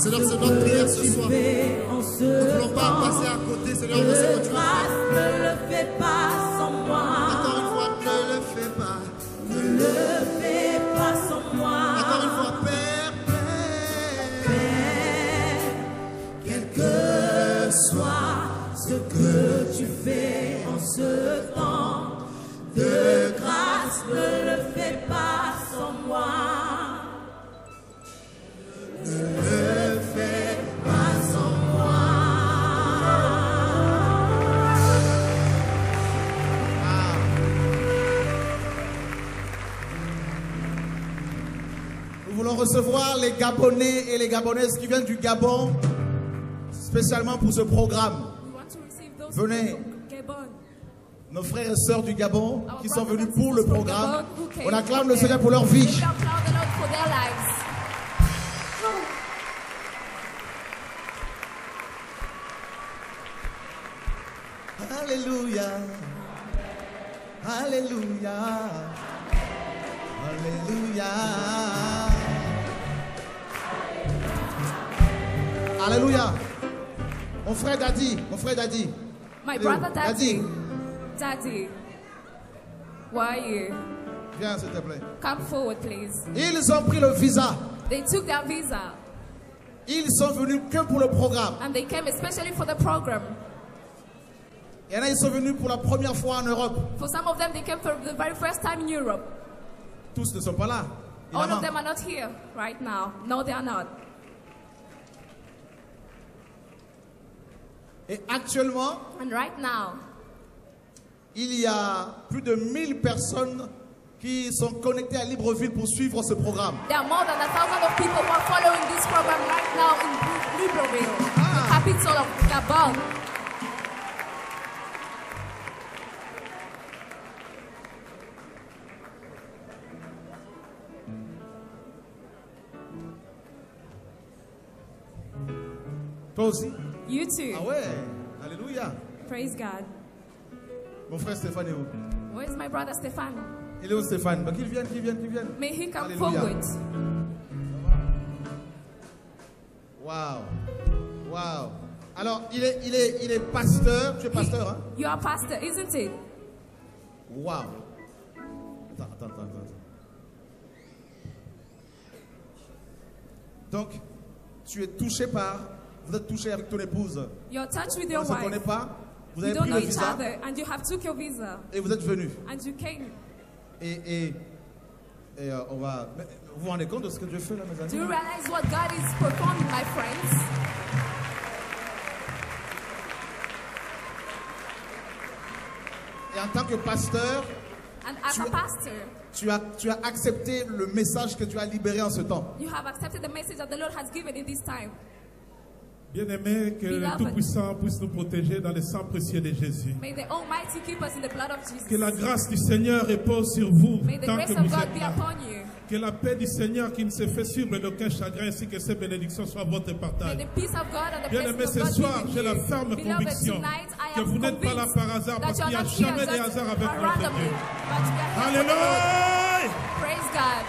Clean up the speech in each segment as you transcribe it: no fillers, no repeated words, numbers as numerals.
Seigneur, c'est notre prière ce soir. Nous ne voulons pas passer à côté, Seigneur, de ce que tu as fait. Ne le fais pas sans moi. Encore une fois, ne le fais pas. Ne le fais pas sans moi. Encore une fois, Père, quel que soit ce que tu fais en ce temps de grâce, ne le fais pas sans moi. Ne le fais pas sans moi. Nous voulons recevoir les Gabonais et les Gabonaises qui viennent du Gabon, spécialement pour ce programme. Venez, nos frères et sœurs du Gabon qui sont venus pour le programme. On acclame le Seigneur pour leur vie. Alléluia. Alléluia. Alléluia. Alléluia. Mon frère Daddy, My brother Daddy. Daddy, why are you? Viens s'il te plaît. Come forward, please. Ils ont pris le visa. They took their visa. Ils sont venus que pour le programme. And they came especially for the program. Il y en a, ils sont venus pour la première fois en Europe. For some of them, they came for the very first time in Europe. Tous ne sont pas là. All of them are not here right now. No, they are not. Et actuellement, and right now, il y a plus de 1000 personnes qui sont connectées à Libreville pour suivre ce programme. There are more than 1,000 of people who are following this program right now in Libreville, the capital of Gabon. Toi aussi? You too. Ah ouais, alléluia. Praise God. Mon frère Stéphane est où? Where is my brother Stéphane? Il est où Stéphane? Bah, qu'il vienne. May he come Alléluia. forward. Wow. Alors, il est pasteur. Tu es pasteur, hein? You are pastor, isn't it? Wow. Attends. Donc, tu es touché par... Vous êtes touché avec ton épouse. You're touched with your On ne se wife. connaît pas. Vous You avez don't pris know le each visa. other, and you have took your visa. Et vous êtes venu. And you came. Et on va... Mais vous vous rendez compte de ce que Dieu fait là, mes amis? Do you realize what God is performing, my friends? Et en tant que pasteur, And as a pastor, tu as accepté le message que Dieu a libéré en ce temps. you have accepted the message that the Lord has given in this time. Bien-aimés, que le Tout-Puissant puisse nous protéger dans le sang précieux de Jésus. May the Almighty keep us in the blood of Jesus. Que la grâce du Seigneur repose sur vous May the tant grace que of vous God êtes be là. upon you. Que la paix du Seigneur qui ne se fait suivre d'aucun chagrin ainsi que ses bénédictions soient votre May partage. the peace of God and the Bien-aimés, blessing ce of God soir, be with j'ai la you. ferme Beloved, conviction tonight I que am vous n'êtes pas là convinced par hasard that parce you qu'il n'y are a not here jamais de just hasard avec notre randomly, Dieu. but you are here. Alléluia! Praise God.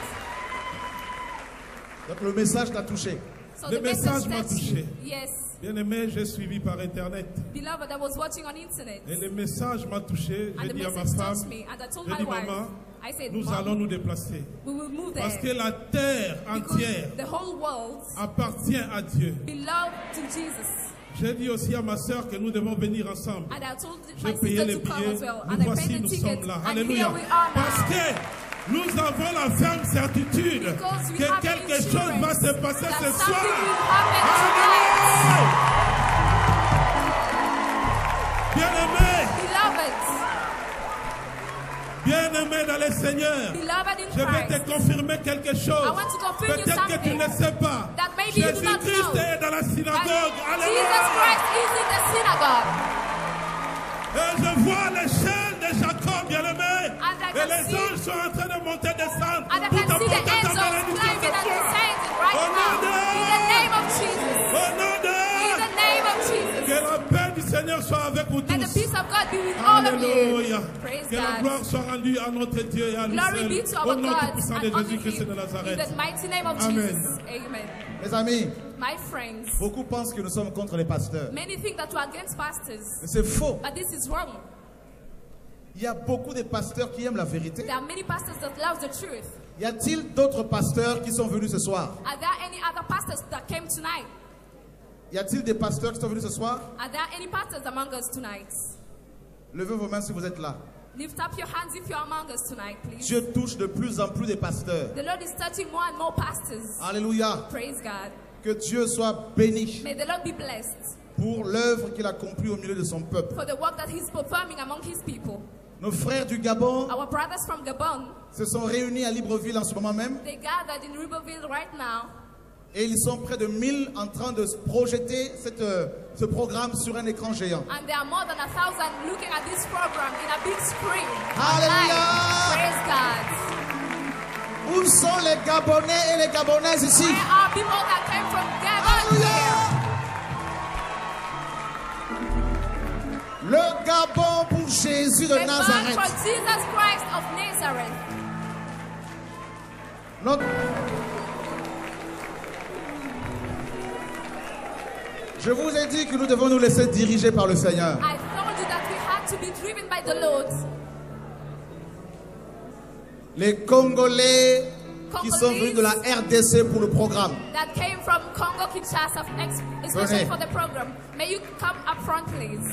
Donc le message t'a touché. So Le the message m'a touched touché. you. Yes. Bien-aimé, j'ai suivi par Internet. Beloved, I was watching on internet. Et le message m'a touché. And J'ai the dit à ma message femme, touched me. And I told j'ai my dit, wife, maman, I said, nous Mom, allons nous déplacer. we will move Parce que there. la terre entière Because the whole world appartient à Dieu. belongs to Jesus. J'ai dit aussi à ma soeur que nous devons venir ensemble. And I told J'ai my payé sister les to come billets. as well. Nous And I voici, paid the nous ticket. sommes là. And Alléluia. here we are Parce now. que nous avons la ferme certitude Because we que have quelque insurance chose va se passer that ce something soir. will happen tonight. Alléluia. Bien-aimé, Beloved, bien-aimé dans le Seigneur, beloved in je vais Christ, te confirmer quelque I chose. want to confirm you Peut-être que tu something ne sais pas. that maybe you do not Jésus-Christ know. est dans la synagogue. That Jesus Alléluia. Christ is in the synagogue. Et je vois l'échelle de Jacob, bien-aimé. And I Et can les see- anges sont en train de monter et descendre. And I pour can see the t'apporter ta angels bénédiction climbing ce and soir. descending right Au nom now. In the name of Jesus. Au nom de In the name of Jesus. que la paix du Seigneur soit avec vous May the tous. peace of God be with all of Alléluia. you. Praise Que la God. gloire soit rendue à notre Dieu et à lui Glory be seul. to Au our nom God tout-puissant and de only Jésus-Christ Him. de In Nazareth. the mighty name of Amen. Jesus. Amen. Mes amis, My friends, beaucoup pensent que nous sommes contre les pasteurs. many think that we are against pastors. Mais c'est faux. But this is wrong. Il y a beaucoup de pasteurs qui aiment la vérité. There are many pastors that love the truth. Y a-t-il d'autres pasteurs qui sont venus ce soir? Are there any other pastors that came tonight? Y a-t-il des pasteurs qui sont venus ce soir? Are there any pastors among us tonight? Levez vos mains si vous êtes là. Lift up your hands if you're among us tonight, please. Dieu touche de plus en plus des pasteurs. The Lord is touching more and more pastors. Alléluia. Praise God. Que Dieu soit béni May the Lord be blessed pour l'œuvre qu'il accomplit au milieu de son peuple. for the work that He's performing among His people. Nos frères du Gabon Our brothers from Gabon, se sont réunis à Libreville en ce moment même they gathered in Riverville right now. et ils sont près de 1000 en train de projeter ce programme sur un écran géant. And there are more than 1,000 looking at this program in a big screen. Hallelujah. Praise God. Où sont les Gabonais et les Gabonaises ici? Where are people that came from Gabon here? Le Gabon pour Jésus de The man Nazareth. for Jesus Christ of Nazareth. Je vous ai dit que nous devons nous laisser diriger par le Seigneur. I told you that we had to be driven by the Lord. Les Congolais qui sont venus de la RDC pour le programme. That came from Congo Kinshasa, especially Venez. for the program. May you come up front, please.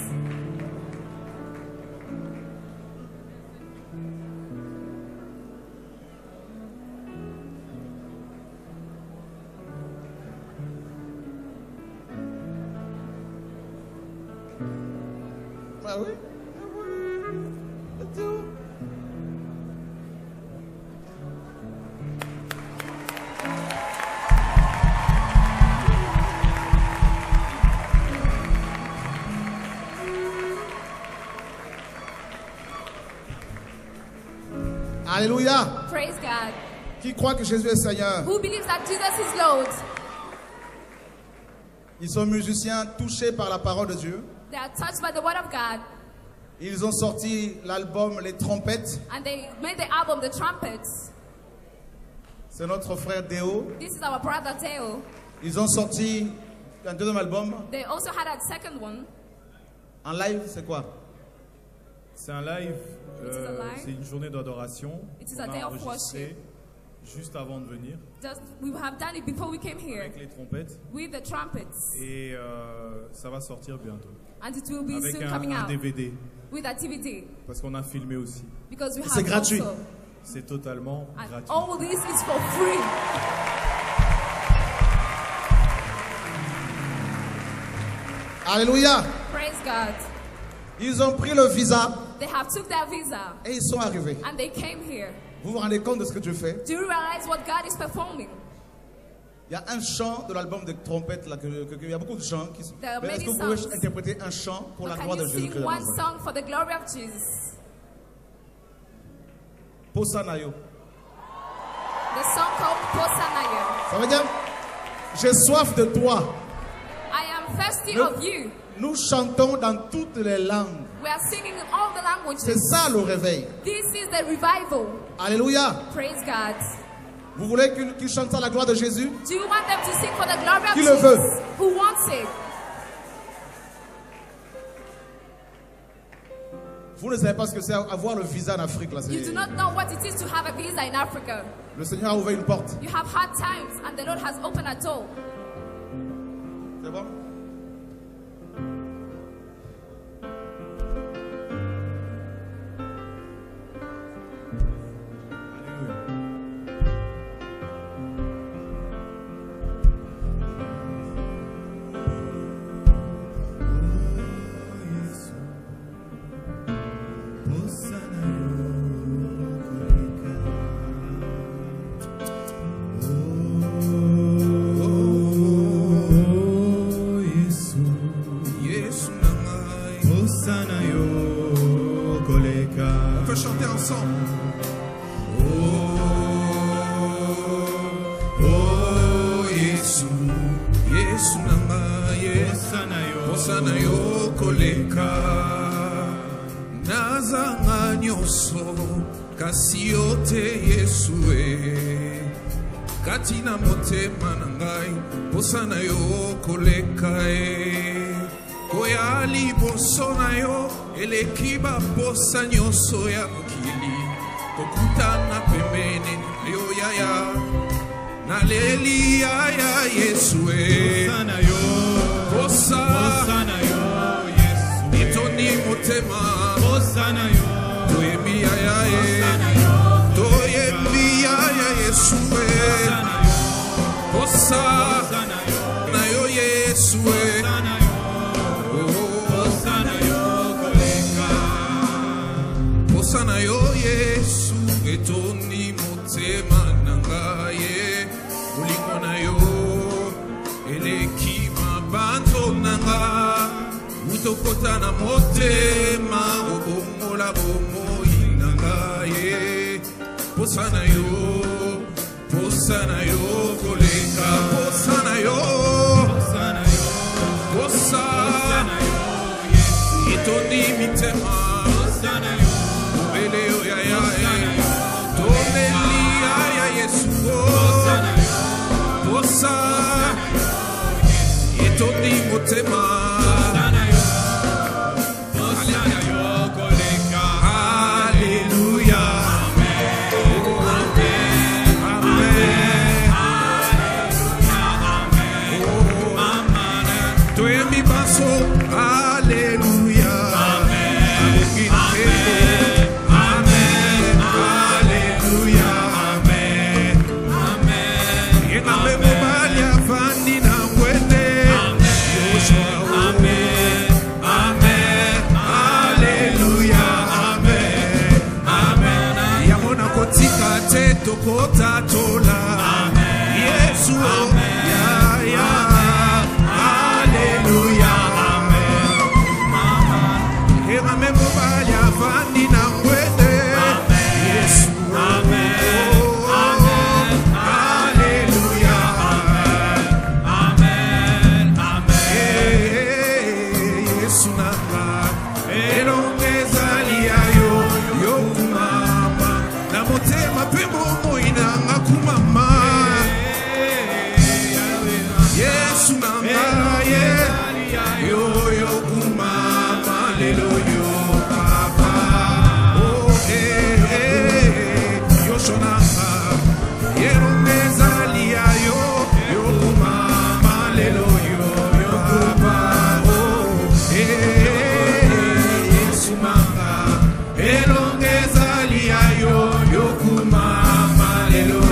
Ah oui? Alléluia. Praise God. Qui croit que Jésus est Seigneur? Who believes that Jesus is Lord? Ils sont musiciens touchés par la parole de Dieu. They are touched by the word of God. Ils ont sorti l'album Les Trompettes. And they made the album The Trumpets. C'est notre frère Déo. This is our brother Theo. Ils ont sorti un deuxième album. They also had a second one. En live, c'est quoi? C'est un live, It is a live. c'est une journée d'adoration. It is On a day a of enregistré juste avant de venir Just we have done it before we came here avec les trompettes with the trumpets. et ça va sortir bientôt And it will be avec soon coming un out DVD with a DVD. parce qu'on a filmé aussi. Because we C'est have gratuit. also. C'est totalement And gratuit. all this is for free. Alléluia. Praise God. Ils ont pris le visa They have took their visa et ils sont arrivés. and they came here. Vous vous rendez compte de ce que Dieu fait? Do you realize what God is performing? Il y a un chant de l'album de trompettes là, il y a beaucoup de chants qui sont. There are Mais est-ce many que vous pouvez songs. interpréter un chant pour la Can gloire de you Jésus-Christ? sing de one Nazareth? song for the glory of Jesus? Posanayo. The song called Posanayo. Ça veut dire j'ai soif de toi. I am thirsty Nous- of you. Nous chantons dans toutes les langues. We are singing in all the C'est languages. ça le réveil. This is the revival. Alléluia. Praise God. Vous voulez qu'ils chantent à la gloire de Jésus? Do you want them to sing for the glory of Qui le Jesus? veut? Who wants it? Vous ne savez pas ce que c'est avoir le visa en Afrique là. You do not know what it is to have a visa in Africa. Le Seigneur a ouvert une porte. You have hard times and the Lord has opened a door. C'est bon? On peut chanter ensemble. Oh, Yesu, Yesu namaye, Osana yo koleka, nazanga nyoso, kasi yote Yesu e, katina motema nangai posana yo kolekae koyali bosona yo elekiba posa nyoso ya mokili kokutana pembeni yo yaya naleli yaya Yesue posana yo posana yo Yesu itoni motema posana yo toyemi yaya toyemi yaya Yesue posana yo Yesue posana yo Yesu etoni motema nangaye ulingo na yo elekima banto nanga utokota na motema obomola bomoi nangaye posana yo koleka posana yo etoni mitema posana yo ubeleo ya toneli ya Yesu posana etoni motema Tokota tola Yesu ya hallelujah amen Hema mobali afandi na kwende Yesu hallelujah amen Yesu nanga elongeza liayo yokumama na motema pembo kumama Yesu nanga yo kumama lelo yo papa oh yo shonanga yero mezalia yo kumama lelo yo papa oh Yesu nanga elo mezalia yo kumama lelo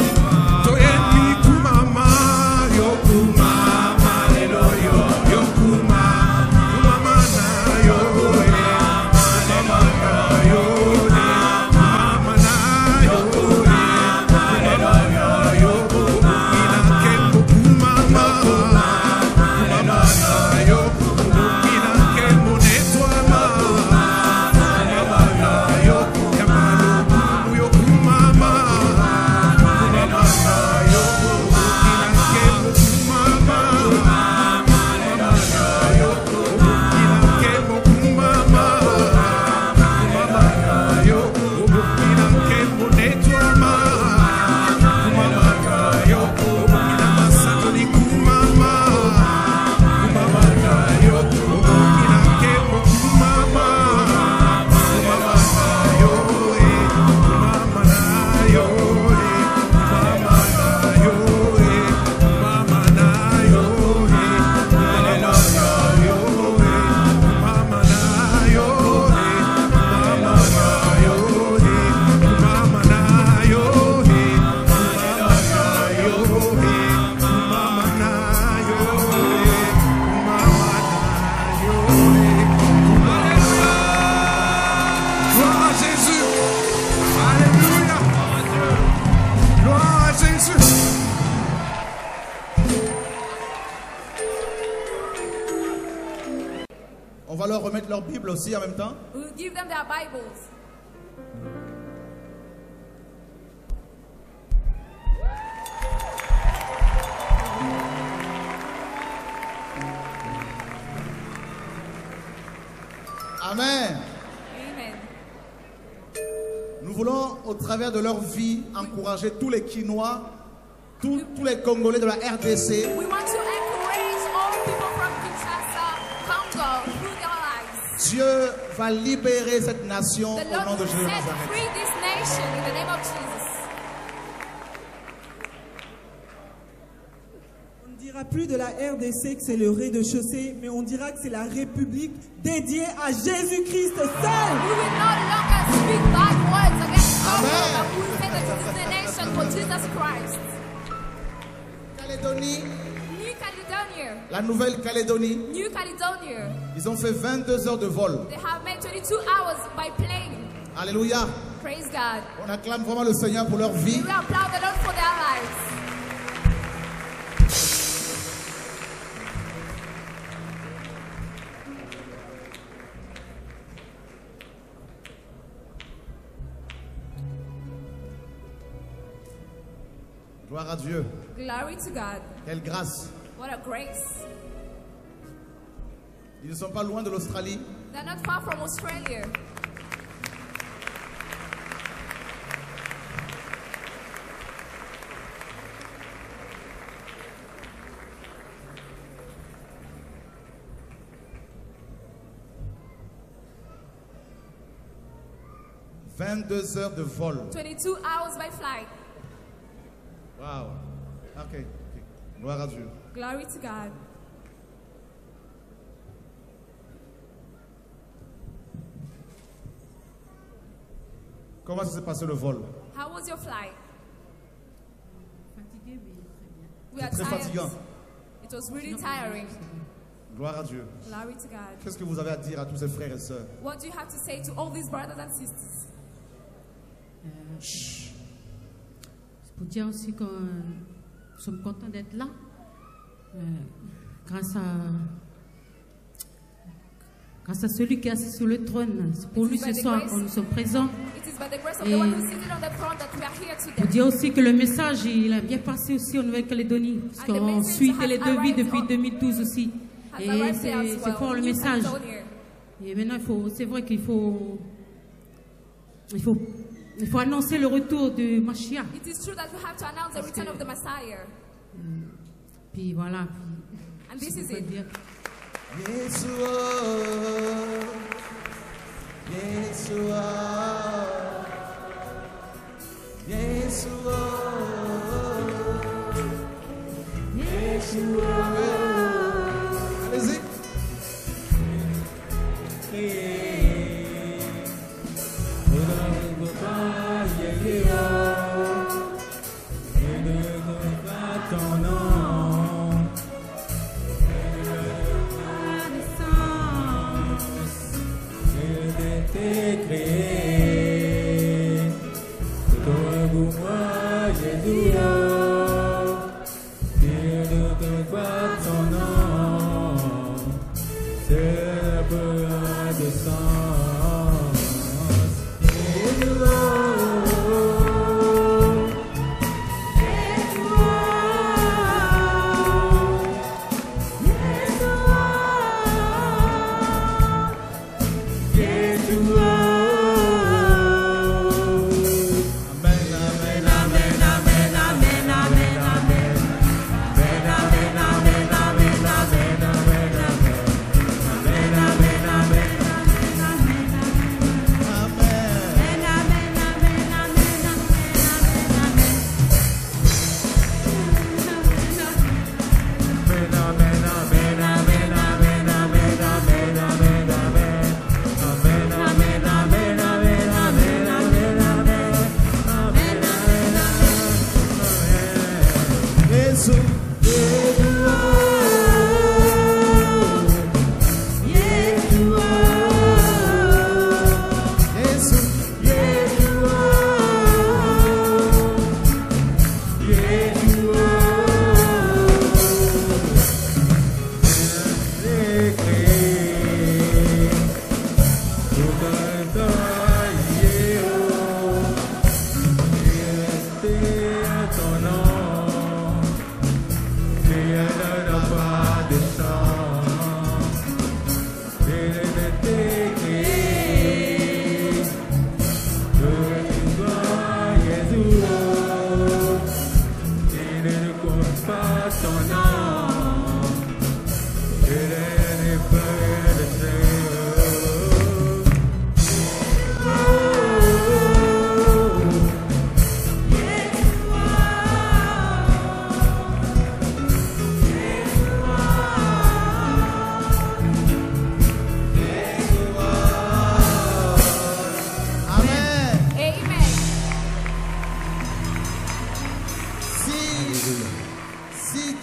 On va leur remettre leur Bible aussi en même temps. We'll give them their Bibles. Amen. Amen. Nous voulons, au travers de leur vie, encourager tous les Quinois tous les Congolais de la RDC. We want to encourage all people from Kinshasa, Congo, through their lives. Dieu va libérer cette nation The au nom Lord de will Jésus de set Nazareth. free this nation in the name of Jesus. On ne dira plus de la RDC que c'est le rez-de-chaussée, mais on dira que c'est la République dédiée à Jésus-Christ seul. We will no longer speak bad words against Congo, but we will say that this is the nation for Jesus Christ. Calédonie, New Caledonia. la Nouvelle-Calédonie, New Caledonia. ils ont fait 22 heures de vol. They have made 22 hours by plane. Alléluia. Praise God. On acclame vraiment le Seigneur pour leur vie. We applaud the Lord for their lives. Gloire à Dieu. Glory to God. Quelle grâce. What a grace. Ils ne sont pas loin de l'Australie. They're not far from Australia. « 22 heures de vol. 22 hours by flight. Wow. Ok. Gloire à Dieu. Glory to God. Comment ça s'est passé le vol? How was your flight? Fatigué, mais très bien. We are Très tired. fatigant. It was really tiring. Gloire à Dieu. Glory to God. Qu'est-ce que vous avez à dire à tous ces frères et sœurs? What do you have to say to all these brothers and sisters? C'est pour dire aussi que nous sommes contents d'être là. Grâce à celui qui est assis sur le trône. Pour lui ce soir, nous sommes présents. It is by the grace of the one who is sitting on the throne that we are here Pour today. dire aussi que le message, il a bien passé aussi en Nouvelle-Calédonie. Parce And the qu'on message suit has les devis arrived depuis on- 2012 aussi. Has Et arrived there as c'est well. fort le New message. Caledonia. Et maintenant, c'est vrai qu'il faut annoncer le retour de Mashiach. It is true that we have to announce the return of the Messiah. Puis voilà. And this is Je peux it. dire. Yeshua, Yeshua, Yeshua, Yeshua. Allez-y.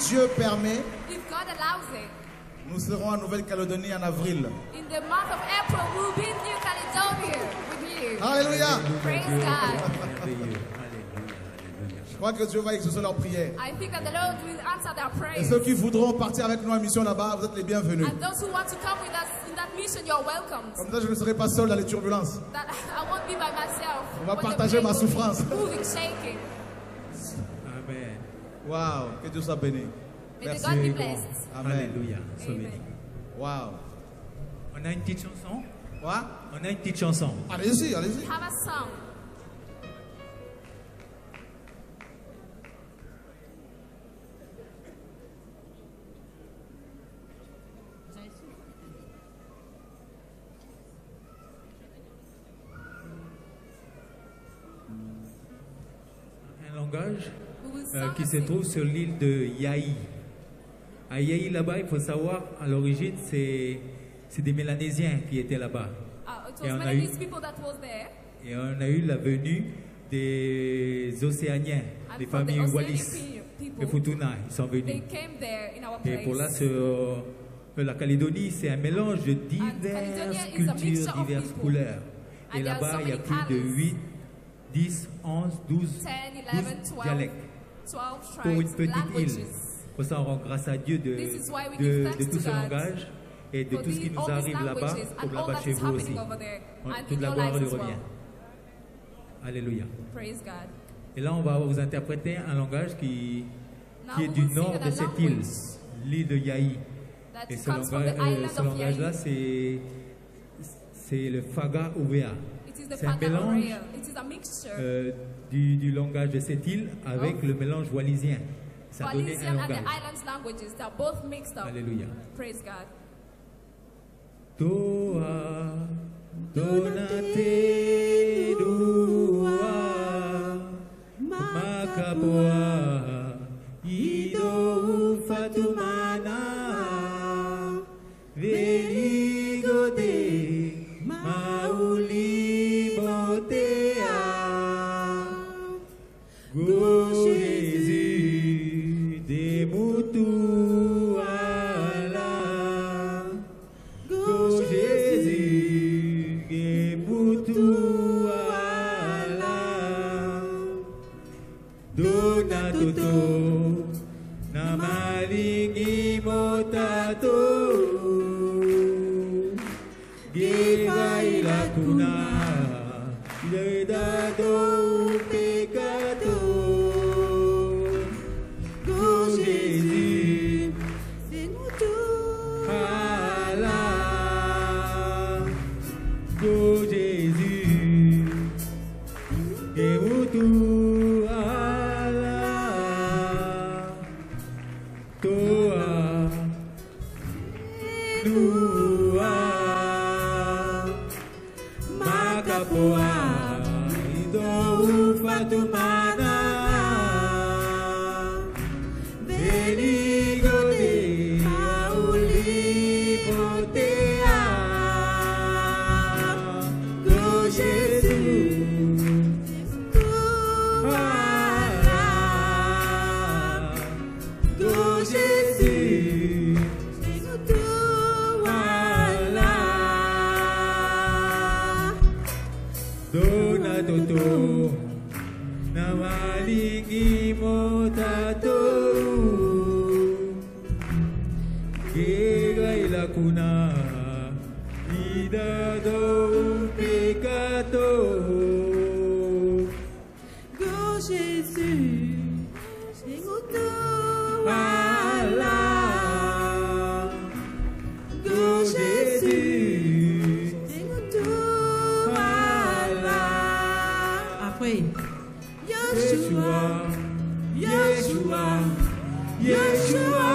Dieu permet, if God allows it, nous serons en Nouvelle-Calédonie en avril. in the month of April, we'll be in New Caledonia with you. Alléluia. Praise God. Je crois que Dieu va exaucer leurs prières. I think that the Lord will answer their Et prayers. ceux qui voudront partir avec nous en mission là-bas, vous êtes les bienvenus. And those who want to come with us in that mission, you're welcome. Comme ça, je ne serai pas seul dans les turbulences. That I won't be by myself. On va when the partager ma plane will be souffrance. Moving, shaking. Amen. Waouh, que Dieu soit béni. May the Merci. God be blessed. Amen. Alléluia. Sois Amen. béni. Waouh. On a une petite chanson. Quoi? On a une petite chanson. Allez-y, allez-y. Have a song. Un langage We will sing qui a se sing. trouve sur l'île de Yaï. À Yaï, là-bas, il faut savoir, à l'origine, c'est des Mélanésiens qui étaient là-bas. It Et was on a Melanese eu- people that was there. Et on a eu la venue des Océaniens, And des from the familles Oceanic Wallis people, et Futuna. Ils sont they venus. came there in our Et place. pour là, la Calédonie, c'est un mélange de diverses Caledonia is a cultures, mixture of diverses people. couleurs. And Et there are là-bas, so il y a many plus de colors. 8, 10, 11, 12, 10, 12 11, 12, dialectes. 12 Pour une tribes, petite île. languages. Pour ça, on rend grâce à Dieu This is why we de give thanks tout to ce God langage et de for tout ce qui nous all these arrive là-bas, languages and comme all là-bas that chez is vous aussi. happening over there and Toute in la your gloire lives lui as revient. well. Alléluia. Praise God. Et là, on va vous interpréter un langage qui Now est we du will sing nord in de a cette île, language l'île de Yaï. that Et ce comes from the island of langage-là, Yaï. c'est le Faga Ouvea. It is the C'est un Fada mélange Orea. It is a mixture. du langage de cette île avec le mélange wallisien. Ça a donné un Wallisian and the langage. islands languages, they're both mixed up. Alléluia. Praise God. Toa, donate, dua, makapoa, ido fatumana, veligode, mauli botea, go Jésus, demutu ala. Go Jésus, gemutu ala. Dona toto, namalingi motato. Geva ilakuna, le dado pecado. Go Jésus, Allah, go Jésus, Demutu Allah, Toa, Lua, Makapoa, Ido Fatumana. Veligode, Mauli Botea, Go Jésus, Allah, Go Jésus, Allah, Dona Toto, Namalingi Motato. Gega ilakuna, idado pecado. Go Jésus, Allah, go Jésus, Allah. Après, Yeshua, Yeshua, Yeshua.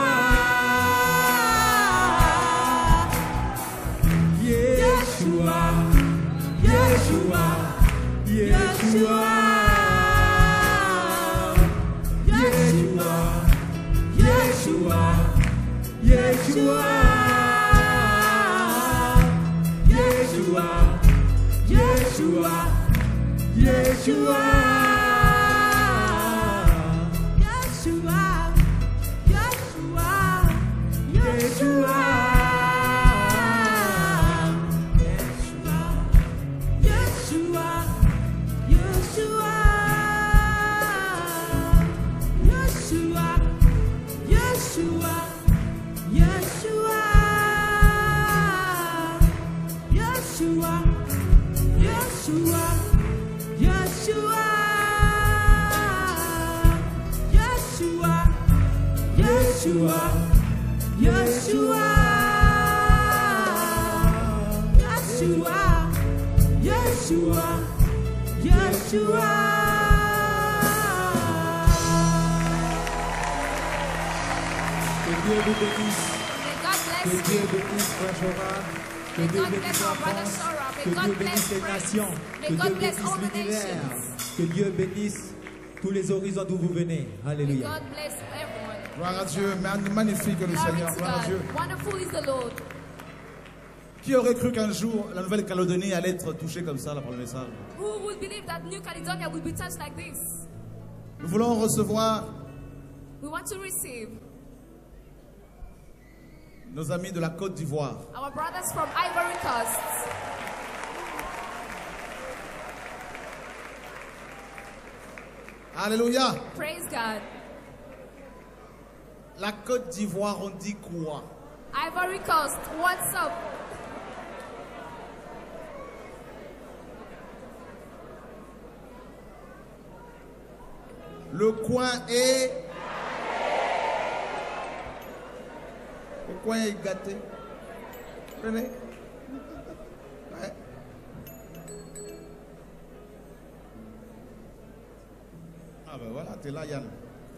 Yeshua, Yeshua, Yeshua, Yeshua, Yeshua, Yeshua, Yeshua, Yeshua, Yeshua. Yeshua, Yeshua, Yeshua, Yeshua, Yeshua. Que Dieu vous bénisse. May God Que bless Dieu you. bénisse Frère Chora. Que May Dieu God bénisse bless la our brother France. Shora. Que May Dieu God bénisse bless les France. nations. May Que God Dieu bless bénisse all the l'univers. nations. Que Dieu bénisse tous les horizons d'où vous venez. May Alléluia. God bless everyone. Gloire à Dieu, magnifique le Glory Seigneur, to gloire à God. Dieu. Wonderful is the Lord. Qui aurait cru qu'un jour la Nouvelle-Calédonie allait être touchée comme ça là, par le message? Who would believe that New Caledonia would be touched like this? Nous voulons recevoir We want to receive nos amis de la Côte d'Ivoire. our brothers from Ivory Coast. Alléluia. Praise God. La Côte d'Ivoire, on dit quoi? Ivory Coast, what's up? Le coin est... Le coin est gâté. Venez. Ouais. Ah ben voilà, t'es là Yann.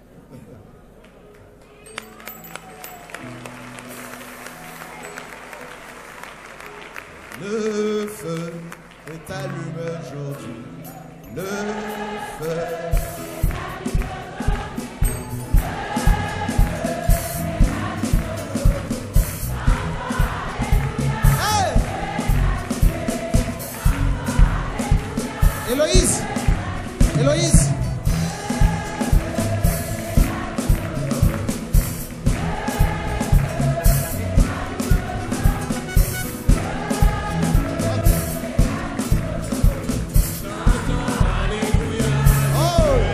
Le feu est allumé aujourd'hui. Le feu. Hey! Héloïse! Héloïse! Oh!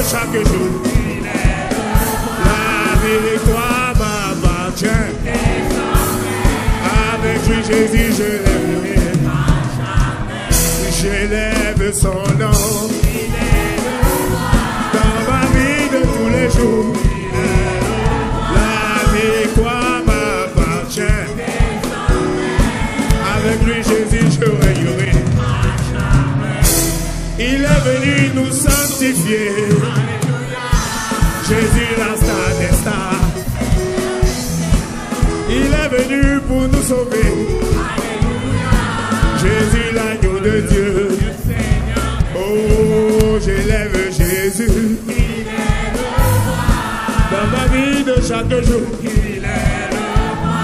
chaque jour. La victoire m'appartient. Avec lui, Jésus, je lève. J'élève son nom. Dans ma vie de tous les jours. La victoire m'appartient. Avec lui, Jésus, je règnerai. Il est venu nous sanctifier. Jésus, la star des stars. Il est venu pour nous sauver. Jésus, l'agneau de Dieu. Oh, j'élève Jésus. Dans ma vie de chaque jour. Il est le roi.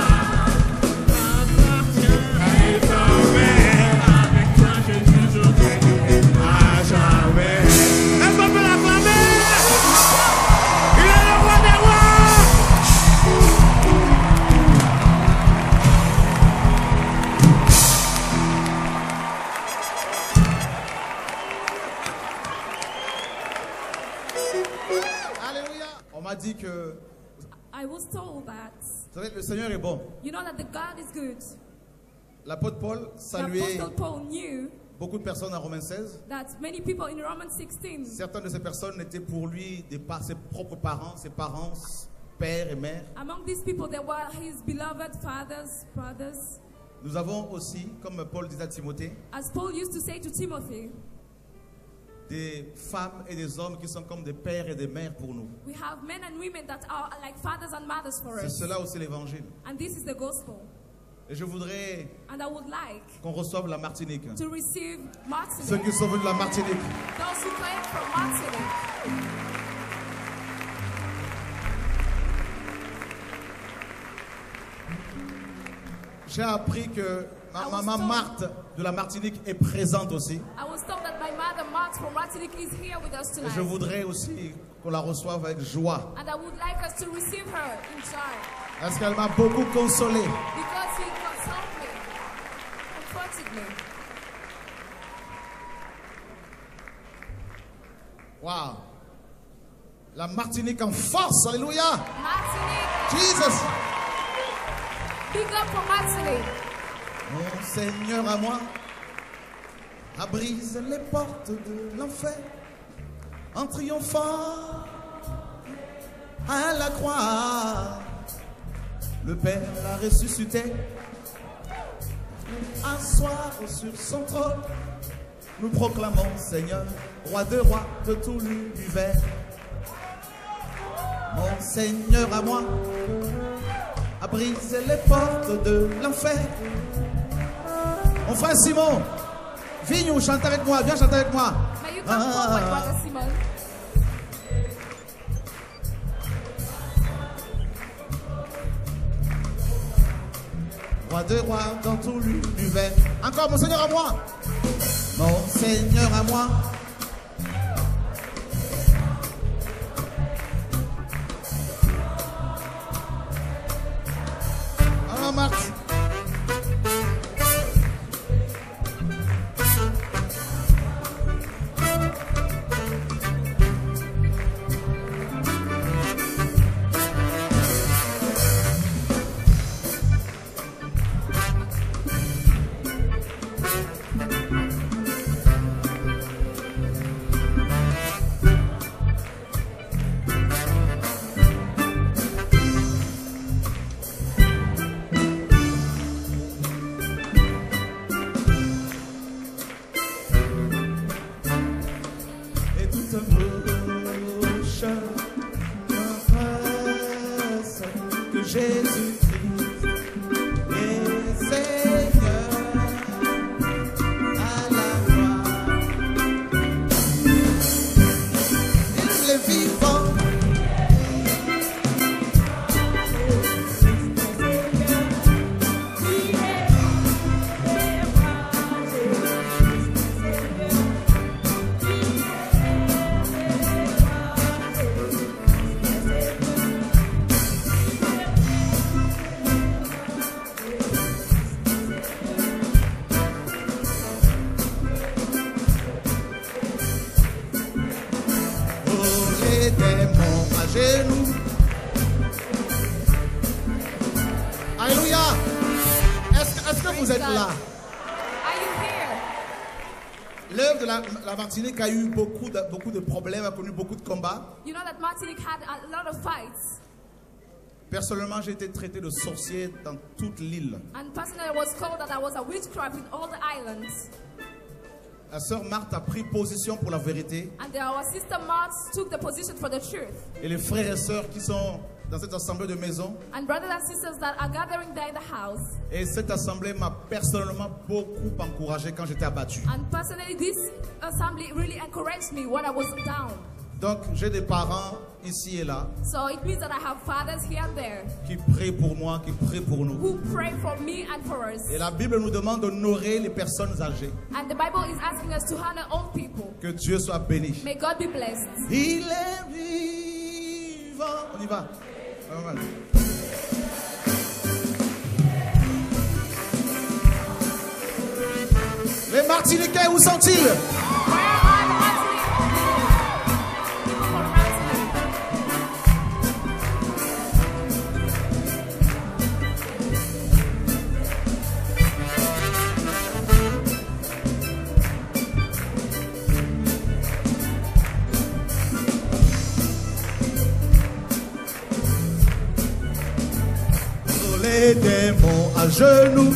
Avec toi, Jésus, je règne à jamais. Est-ce qu'on peut l'acclamer? Il est le roi des rois. On m'a dit que I was told that, vous savez, le Seigneur est bon. you know that the God is good. L'apôtre Paul The saluait Apostle Paul knew beaucoup de personnes en Romains 16. that many people in Romans 16, Certaines de ces personnes étaient pour lui ses propres parents, ses parents, pères et mères. among these people there were his beloved fathers, brothers. Nous avons aussi, comme Paul disait à Timothée, As Paul used to say to Timothy, des femmes et des hommes qui sont comme des pères et des mères pour nous. we have men and women that are like fathers and mothers for C'est us. cela aussi l'évangile. And this is the gospel. Et je voudrais And I would like qu'on reçoive la Martinique. to receive Ceux Martinique. qui sont venus de la Martinique. Those who came from Martinique. J'ai appris que ma maman Marthe de la Martinique est présente aussi. I was told that my mother Marthe from Martinique is here with us Et tonight. je voudrais aussi qu'on la reçoive avec joie. And I would like us to receive her in joy. Parce qu'elle m'a beaucoup consolé. Because he consoled me, comforted me. Wow. La Martinique en force. Alléluia. Martinique, Jesus. big up for Martinique. Mon Seigneur à moi a brisé les portes de l'enfer en triomphant à la croix. Le Père l'a ressuscité, asseoir sur son trône. Nous proclamons, Seigneur, roi de rois de tout l'univers. Mon Seigneur à moi a brisé les portes de l'enfer. Mon frère Simon, viens chanter avec moi, viens chanter avec moi. May you come forward, Brother Simon. Roi de rois dans tout l'univers. Encore mon Seigneur à moi. Mon Seigneur à moi. Alors Marthe. Jésus-Christ est Seigneur à la croix. Il est vivant. les démons à genoux. Alléluia. Est-ce que vous êtes là? L'œuvre de la Martinique a eu beaucoup de problèmes, a connu beaucoup de combats. You know that Martinique had a lot of fights. Personnellement, j'ai été traité de sorcier dans toute l'île. And personally, I was told that I was a witchcraft in all the islands. La sœur Marthe a pris position pour la vérité. And our sister Marthe took the position for the truth. Et les frères et sœurs qui sont dans cette assemblée de maison. And brothers and sisters that are gathering there in the house. Et cette assemblée m'a personnellement beaucoup encouragé quand j'étais abattu. And personally, this assembly really encouraged me when I was down. Donc, j'ai des parents ici et là. So it means that I have fathers here and there. Qui prient pour moi, qui prient pour nous. Who pray for me and for us. Et la Bible nous demande d'honorer les personnes âgées. And the Bible is asking us to honor old people. Que Dieu soit béni. May God be blessed. Il est vivant. On y va. Les Martiniquais, où sont-ils? Les démons à genoux.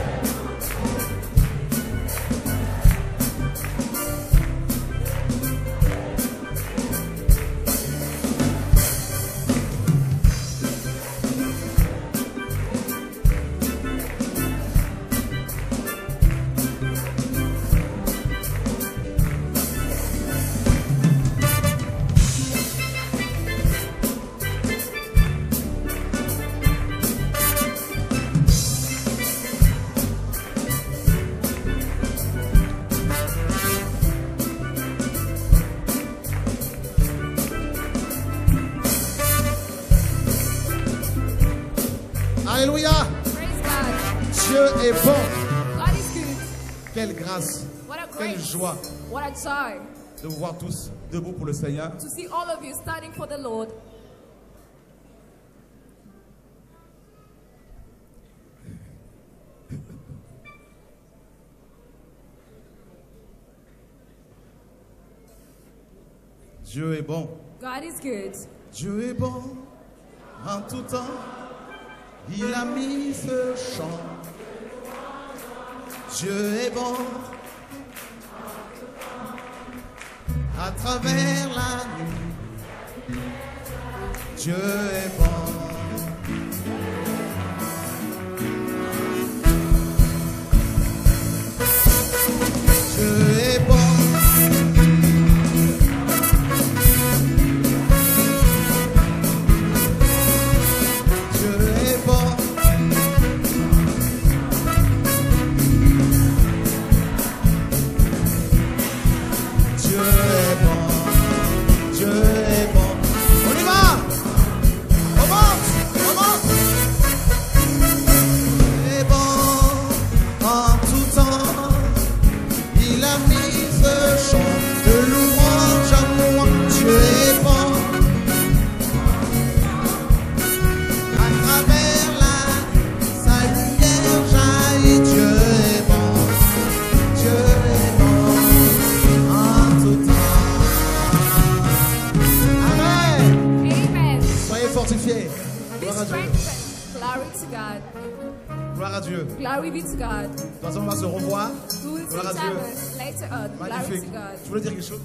Alléluia. Dieu est bon. God is good. Quelle grâce. What a quelle grace. joie. What a joy. De vous voir tous debout pour le Seigneur. To see all of you standing for the Lord. Dieu est bon. God is good. Dieu est bon en tout temps. Il a mis ce chant. Dieu est bon à travers la nuit. Dieu est bon. Dieu est bon. Gloire à Dieu. Glory be to God. De toute façon, on va se revoir. We will Gloire à see Dieu. later on. Magnifique. Glory to God. Tu voulais dire quelque chose?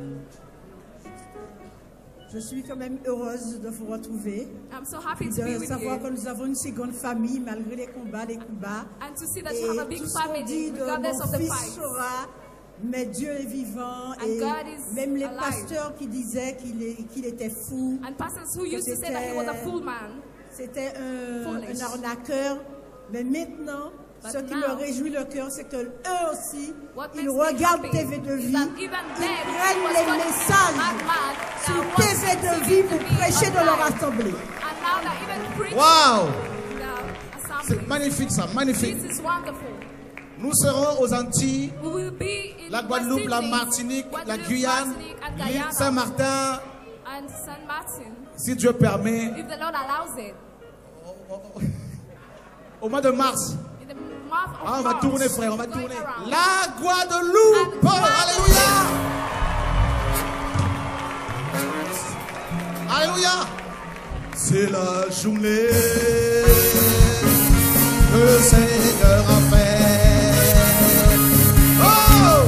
Je suis quand même heureuse de vous retrouver. I'm so happy to be De with savoir you. que nous avons une seconde famille malgré les combats, les coups bas. And to see that Et you have a big tout ce qu'on family dit de regardless mon of the fils fights. sera, mais Dieu est vivant. And Et God is même les alive. pasteurs qui disaient qu'il était fou. And pastors who used to say that he was a fool man. C'était Foolish. un arnaqueur. Mais maintenant, But ce qui now, me réjouit le cœur, c'est que eux aussi, what ils makes me regardent happy TV de is vie, that even ils then, prennent he was les not messages madman sur that was TV de seen vie to pour be prêcher dans leur alive. assemblée. And now that even preaching Wow! in the assembly. C'est magnifique ça, magnifique. This is wonderful. Nous serons aux Antilles, We will be in la Guadeloupe, West la Indies, Martinique, la Guadeloupe, Guyane, Martinique, and l'île Guyana, Saint-Martin, And St. Martin, si Dieu permet, if the Lord allows it, au mois de mars, in the month of on va March, tourner, frère, on va going tourner. around. La Guadeloupe! Alléluia! Alléluia! C'est la journée que le Seigneur a fait. Oh!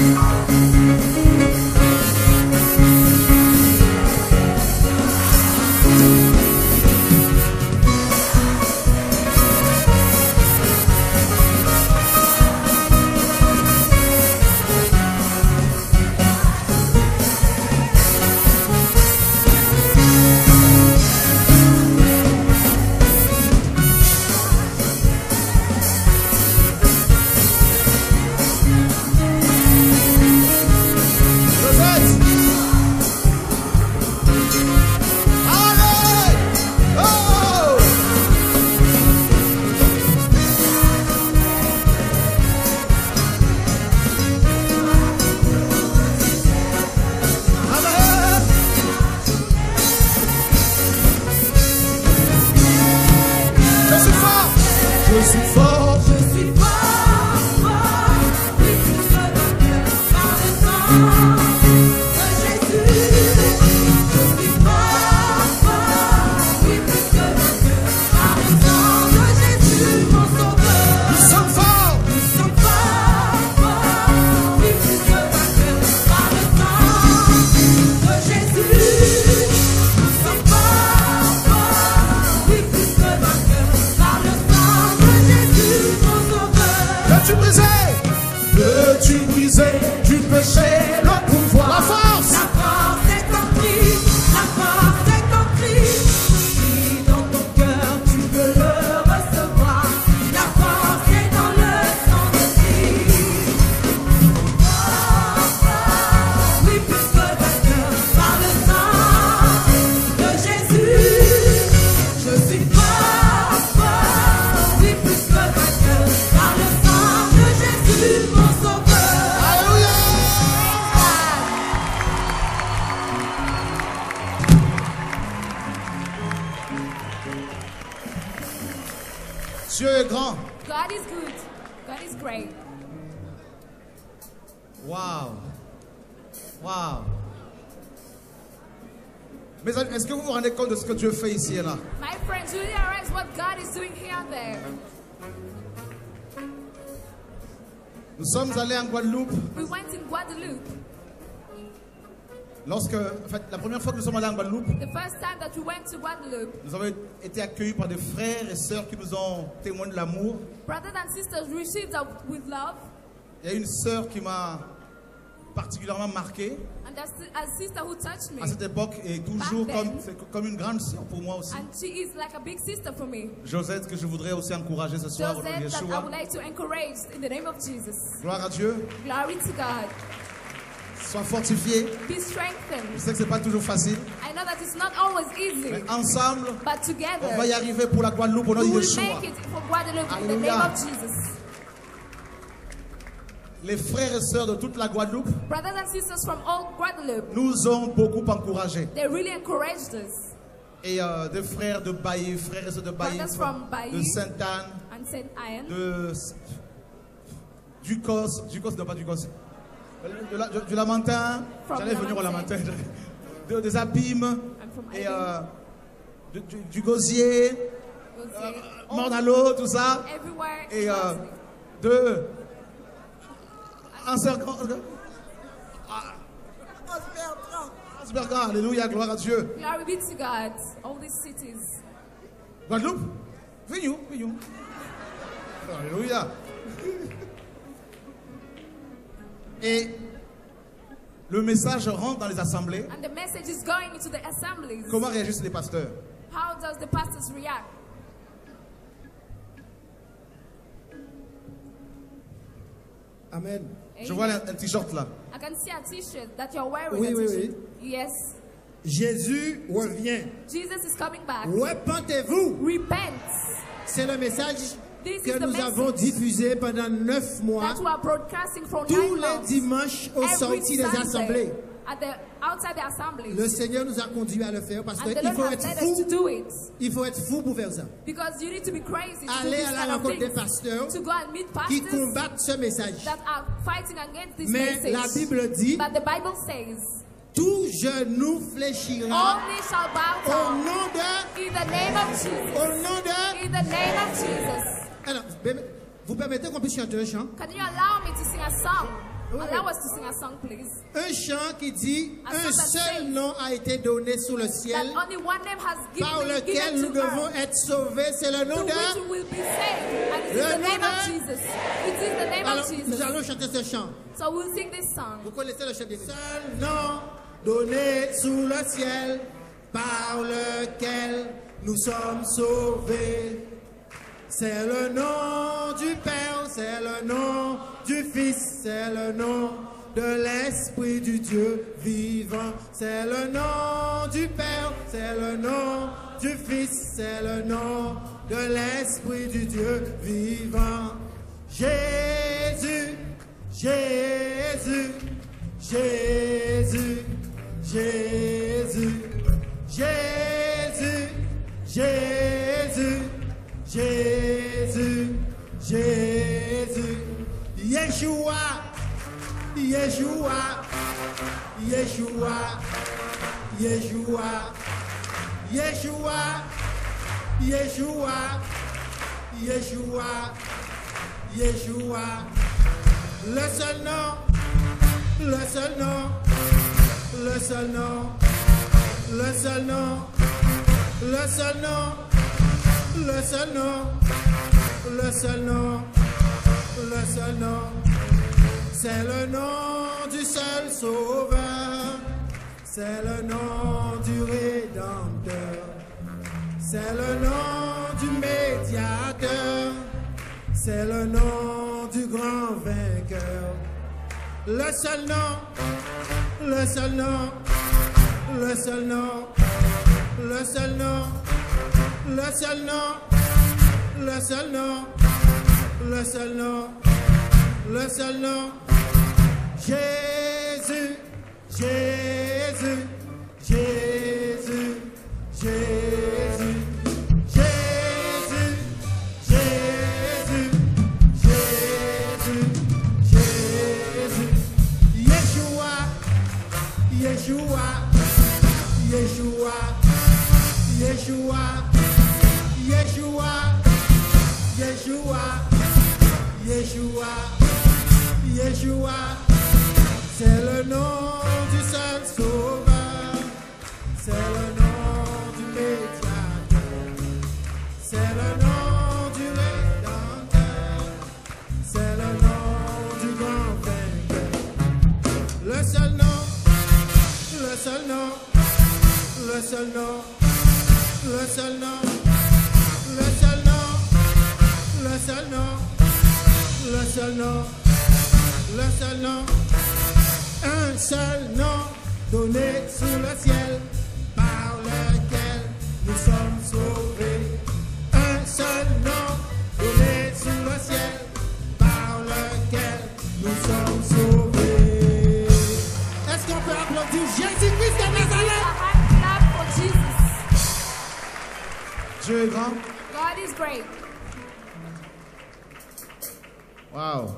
Dieu est grand. God is good. God is great. Wow. Wow. Mais est-ce que vous vous rendez compte de ce que Dieu fait ici et là? My friends, do you realize what God is doing here and there? Nous sommes allés en Guadeloupe. We went in Guadeloupe. En fait, la première fois que nous sommes allés en Guadeloupe, The first time that we went to Guadeloupe, nous avons été accueillis par des frères et sœurs qui nous ont témoigné de l'amour. brothers and sisters received us with love. Il y a une sœur qui m'a particulièrement marqué And there's a sister who touched me. à cette époque et toujours Back then. comme une grande sœur pour moi aussi. And she is like a big sister for me. Josette, que je voudrais aussi encourager ce soir au nom de Joseph, that I Yeshua. would like to encourage in the name of Jesus. Gloire à Dieu. Glory to God. Sois fortifié. Be strengthened. Je sais que c'est pas toujours facile. I know that it's not always easy. Mais ensemble, But together, on va y arriver pour la Guadeloupe au nom we de will Yeshua. make it for Guadeloupe in the Alléluia. name of Jesus. Les frères et sœurs de toute la Guadeloupe Brothers and sisters from all Guadeloupe, nous ont beaucoup encouragés. they really encouraged us. Et des frères de Bailly, frères et sœurs de Bailly, Brothers from Bailly de Sainte-Anne, and St. Ian, de Ducos, non pas Ducos, du Lamentin, From j'allais venir au Lamentin. Lamentin, des Abîmes, and from et Ian, du Gosier, Mornalo, tout ça, everywhere. et in Guadeloupe. de Asberga, alléluia, gloire à Dieu. Glory be to God. All these cities. Guadeloupe, venez. Alléluia. Et le message rentre dans les assemblées. And the message is going into the assemblies. Comment réagissent les pasteurs? How does the pastors react? Amen. Je vois un t-shirt là. I can see a t-shirt that you're wearing. Oui, a oui, t-shirt. Yes. Jésus revient. Jesus is coming back. Repentez-vous. Repent. C'est le message This que is the nous avons message diffusé pendant 9 mois, that we are broadcasting for tous 9 les months. dimanches aux Every sorties des Sunday, assemblées. outside the assembly. Le Seigneur nous a conduits à le faire parce And qu'il the Lord faut has être led us fou. to do it. Il faut être fou pour faire ça. Because you need to be crazy to do Aller this à la kind of rencontre des things. pasteurs To go and meet qui pastors combattent ce message. that are fighting against this Mais message. la Bible dit, But the Bible says, tout genou fléchira all knees shall bow au down nom de, in the name of Jesus. au nom de. In the name of Jesus. Alors, vous permettez qu'on puisse chanter un chant? Can you allow me to sing a song? Oui. Allow us to sing a song, please. Un chant qui dit, A un song that seul says nom a été donné sous le That ciel only one name has par given lequel nous to devons earth, être sauvés, c'est le nom through which de. we will be saved. And it is Le the nom name of de- Jesus. It is the name Alors, of nous Jesus. allons chanter ce chant. So we'll sing this song. Vous connaissez le chant bien. Seul nom donné sous le ciel par lequel nous sommes sauvés. C'est le nom du Père, c'est le nom du Fils, c'est le nom de l'Esprit du Dieu vivant. C'est le nom du Père, c'est le nom du Fils, c'est le nom de l'Esprit du Dieu vivant. Jésus, Jésus, Jésus, Jésus, Jésus, Jésus, Jésus, Jésus, Yeshua, Yeshua, Yeshua, Yeshua, Yeshua, Yeshua, Yeshua, Yeshua, le seul nom, le seul nom, le seul nom, le seul nom, le seul nom, le seul nom, le seul nom, le seul nom, c'est le nom du seul sauveur, c'est le nom du Rédempteur, c'est le nom du médiateur, c'est le nom du grand vainqueur. Le seul nom, le seul nom, le seul nom, le seul nom, le seul nom, le seul nom, le seul nom, le seul nom. Jésus, Jésus, Jésus, Jésus, Jésus, Jésus, Jésus, Jésus, Yeshua, Yeshua, Yeshua, Yeshua, Yeshua, Yeshua, Yeshua, Yeshua, c'est le nom du seul sauveur, c'est le nom du médiateur, c'est le nom du rédempteur, c'est le nom du grand vainqueur. Le seul nom, le seul nom, le seul nom, le seul nom, le seul nom, le seul nom, le seul nom, le seul nom, un seul nom donné sous le ciel par lequel nous sommes sauvés. Un seul nom donné sous le ciel par lequel nous sommes sauvés. Est-ce qu'on peut applaudir Jésus-Christ de Nazareth? Clap for Jesus. Dieu est grand. God is great. Wow.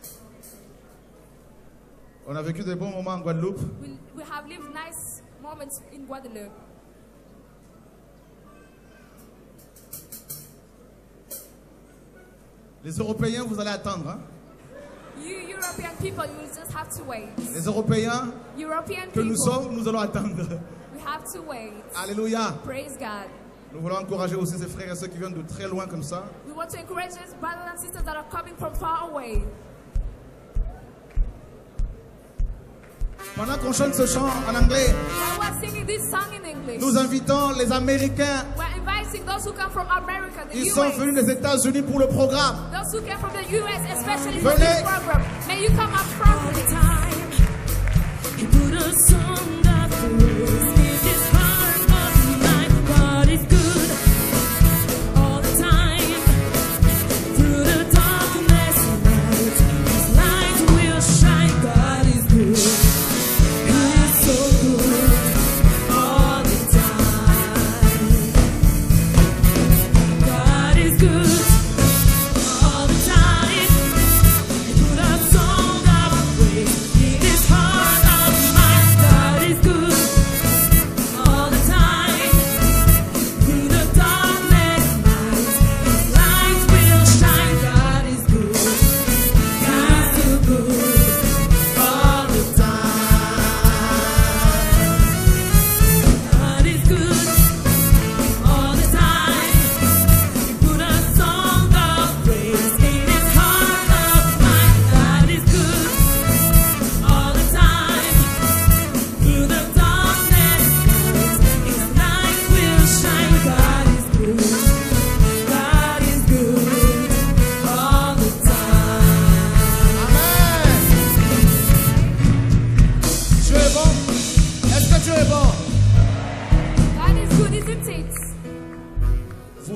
On a vécu des bons moments en Guadeloupe. We have lived nice moments in Guadeloupe. Les Européens, vous allez attendre. Hein? You European people, you will just have to wait. Les Européens European que people, nous sommes, nous allons attendre. we have to wait. Alléluia. Praise God. Nous voulons encourager aussi ces frères et ceux qui viennent de très loin comme ça. We want to encourage these brothers and sisters that are coming from far away. Pendant qu'on chante ce chant en anglais, While we're singing this song in English, nous invitons les Américains. we're inviting those who come from America, the Ils US, sont venus des États-Unis pour le programme. those who came from the US, especially for Venez. this program. May you come up promptly. He put a song that flows in his heart of life. God is good all the time. Through the darkness and night, His light will shine. God is good. He is so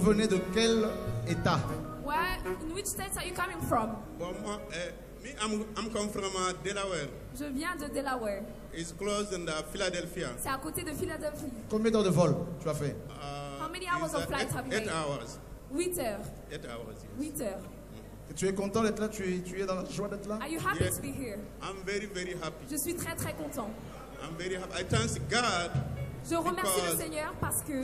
venez de quel état? In which state are you coming from? Well, me, I'm come from Delaware. Je viens de Delaware. It's close in Philadelphia. C'est à côté de Philadelphie. Combien d'heures de vol tu as fait? How many hours of flight have you made? 8 hours. 8 heures. 8 hours, yes. 8 heures. Et tu es content d'être là? Tu es dans la joie d'être là? Are you happy to be here? I'm very, very happy. Je suis très très content. I'm very happy. I thank God. Je remercie le Seigneur parce que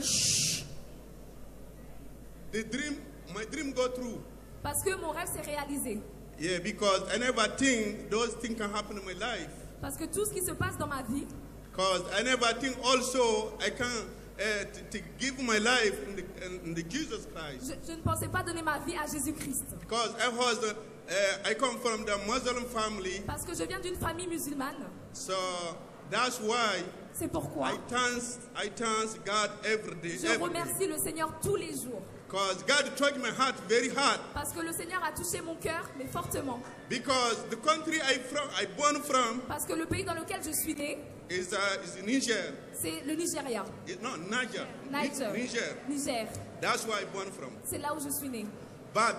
my dream go through. Parce que mon rêve s'est réalisé. Yeah, because I never think those things can happen in my life. Parce que tout ce qui se passe dans ma vie. Because I never think also I can to give my life in the Jesus Christ. Je ne pensais pas donner ma vie à Jésus-Christ. Because I come from the Muslim family. Parce que je viens d'une famille musulmane. So that's why. C'est pourquoi. I thank God every day. Je remercie le Seigneur tous les jours. Because God touched my heart very hard. Parce que le Seigneur a touché mon cœur, mais fortement. Because the country I born from. Parce que le pays dans lequel je suis né. Is Niger. C'est le Nigeria. No, Niger. Niger. That's where I born from. C'est là où je suis né. But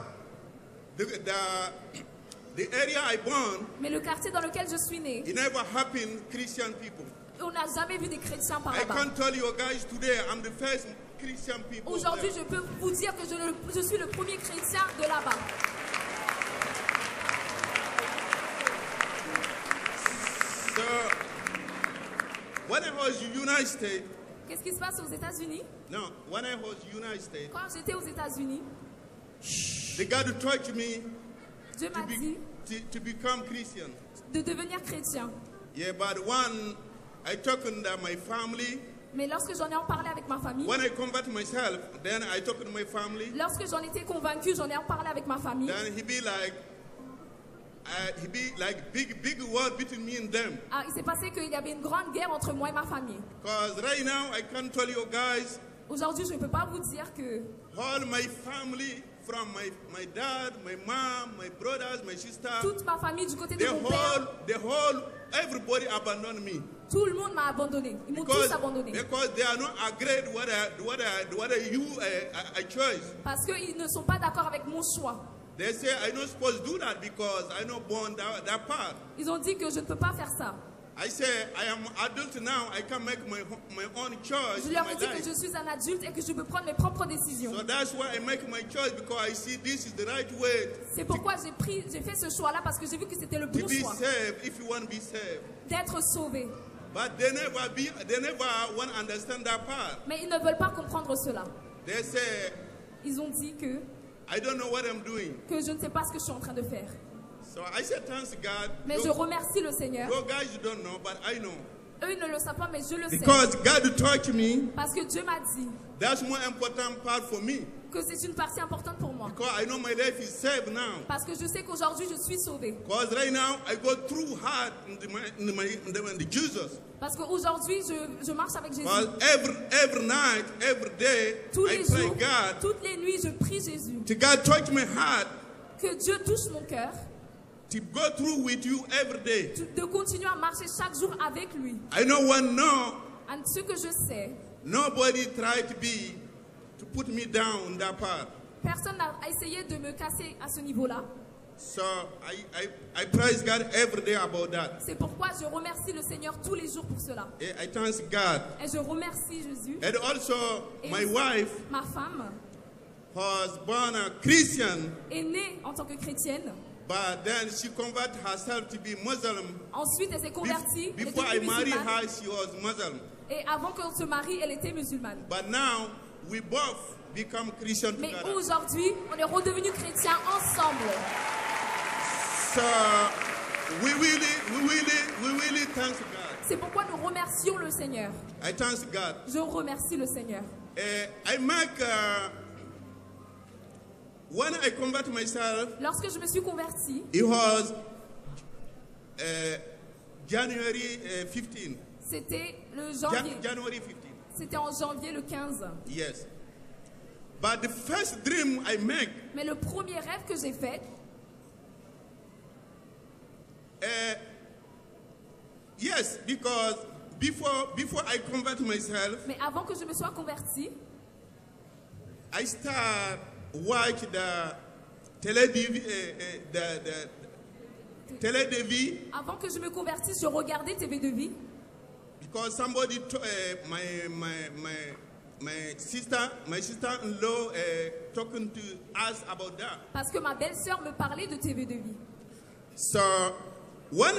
the area I born. Mais le quartier dans lequel je suis né. It never happened Christian people. On n'a jamais vu des chrétiens par là-bas. I can't tell you guys today I'm the first Christian people. Aujourd'hui, je peux vous dire que je suis le premier chrétien de là-bas. So, when I was in the United States. Qu'est-ce qui se passe aux États-Unis? No, when I was in the United States. Quand j'étais aux États-Unis. The God touched me. Dieu m'a dit. To become Christian. De devenir chrétien. Yeah, but when I talked to my family. Mais lorsque j'en ai en parlé avec ma famille. When I convert myself, then I talk to my family. Lorsque j'en étais convaincu, j'en ai en parlé avec ma famille. Then he be like big war between me and them. Ah, il s'est passé qu'il y avait une grande guerre entre moi et ma famille. Because right now I can't tell you guys. Aujourd'hui, je ne peux pas vous dire que. All my family, from my dad, my mom, my brothers, my sister. Toute ma famille du côté de mon père. Everybody abandoned me. Tout le monde m'a abandonné. Ils m'ont tous abandonné. Because they are not agreed what I chose. Parce qu'ils ne sont pas d'accord avec mon choix. They say I'm not supposed to do that because I not born that part. Ils ont dit que je ne peux pas faire ça. I say I am adult now. I can make my own choice. Je leur ai dit que je suis un adulte et que je peux prendre mes propres décisions. So that's why I make my choice because I see this is the right way. C'est pourquoi j'ai fait ce choix-là parce que j'ai vu que c'était le bon choix. To be saved, if you want to be saved. D'être sauvé. But they never want to understand that part. Mais ils ne veulent pas comprendre cela. They say. Ils ont dit que. I don't know what I'm doing. Que je ne sais pas ce que je suis en train de faire. So I said thanks God. Mais je remercie le Seigneur. You guys you don't know, but I know. Eux ils ne le savent pas, mais je le sais. Because God touched me. Parce que Dieu m'a dit. That's more important part for me. Que c'est une partie importante pour moi. Because I know my life is saved now. Parce que je sais qu'aujourd'hui je suis sauvé. Because right now I go through hard in the Jesus. Parce qu'aujourd'hui je marche avec Jésus. Every night, every day, tous les jours, God. Toutes les nuits je prie Jésus. To God touch my heart. Que Dieu touche mon cœur. To go through with you every day. De continuer à marcher chaque jour avec lui. I know one know. And ce que je sais. Nobody tried to put me down that part. Personne n'a essayé de me casser à ce niveau-là. So I praise God every day about that. C'est pourquoi je remercie le Seigneur tous les jours pour cela. I thank God. Et je remercie Jésus. And also my wife. Ma femme. Was born a Christian. Est née en tant que chrétienne. But then she converted herself to be Muslim. Ensuite, elle s'est convertie. Before I married her, she was Muslim. Et avant qu'on se marie, elle était musulmane. But now we both become Christian together. Mais aujourd'hui, on est redevenus chrétiens ensemble. So we really thank God. C'est pourquoi nous remercions le Seigneur. I thank God. Je remercie le Seigneur. I make. When I convert myself, lorsque je me suis converti, it was January 15. C'était le janvier. January 15. C'était en janvier le 15. Yes. But the first dream I make. Mais le premier rêve que j'ai fait. Yes, because before I convert myself. Mais avant que je me sois converti. I start watch the télé-TV, télé-TV. Avant que je me convertisse, je regardais TV de vie. Because somebody, my sister-in-law, talking to us about that. Parce que ma belle-sœur me parlait de TV de vie. So when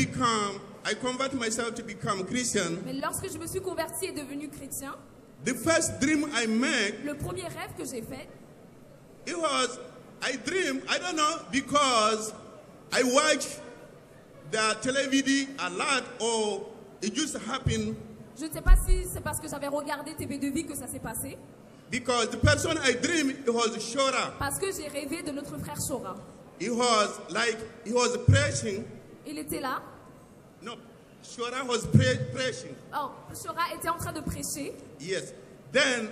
I convert myself to become Christian. Mais lorsque je me suis converti et devenu chrétien, the first dream I made, le premier rêve que j'ai fait, it was, I dream, I don't know, because I watch the television a lot or it just happened. Je ne sais pas si c'est parce que j'avais regardé TV de vie que ça s'est passé. Because the person I dreamed, it was Shora. Parce que j'ai rêvé de notre frère Shora. He was preaching. Il était là. No, Shora was preaching. Oh, Shora était en train de prêcher. Yes. Then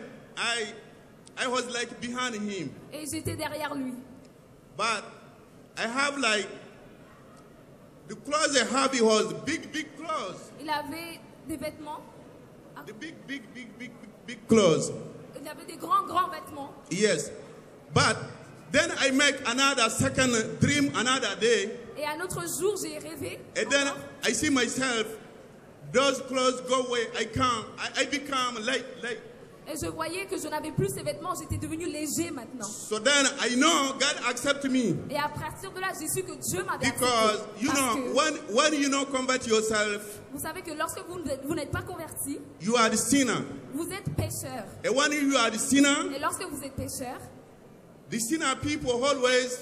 I was like behind him. Et j'étais derrière lui. But I have like the clothes I have. It was big clothes. Il avait des vêtements. The big clothes. Il avait des grands vêtements. Yes. But then I make another second dream another day. Et un autre jour, j'ai rêvé. And then I see myself, those clothes go away. I become light. Et je voyais que je n'avais plus ces vêtements, j'étais devenu léger maintenant. So then I know God accept me. Et à partir de là, j'ai su que Dieu m'avait accepté. Because you know, when you know convert yourself, vous savez que lorsque vous n'êtes pas converti, you are the sinner. Vous êtes pécheur. And when you are the sinner, et lorsque vous êtes pécheur, the sinner people always,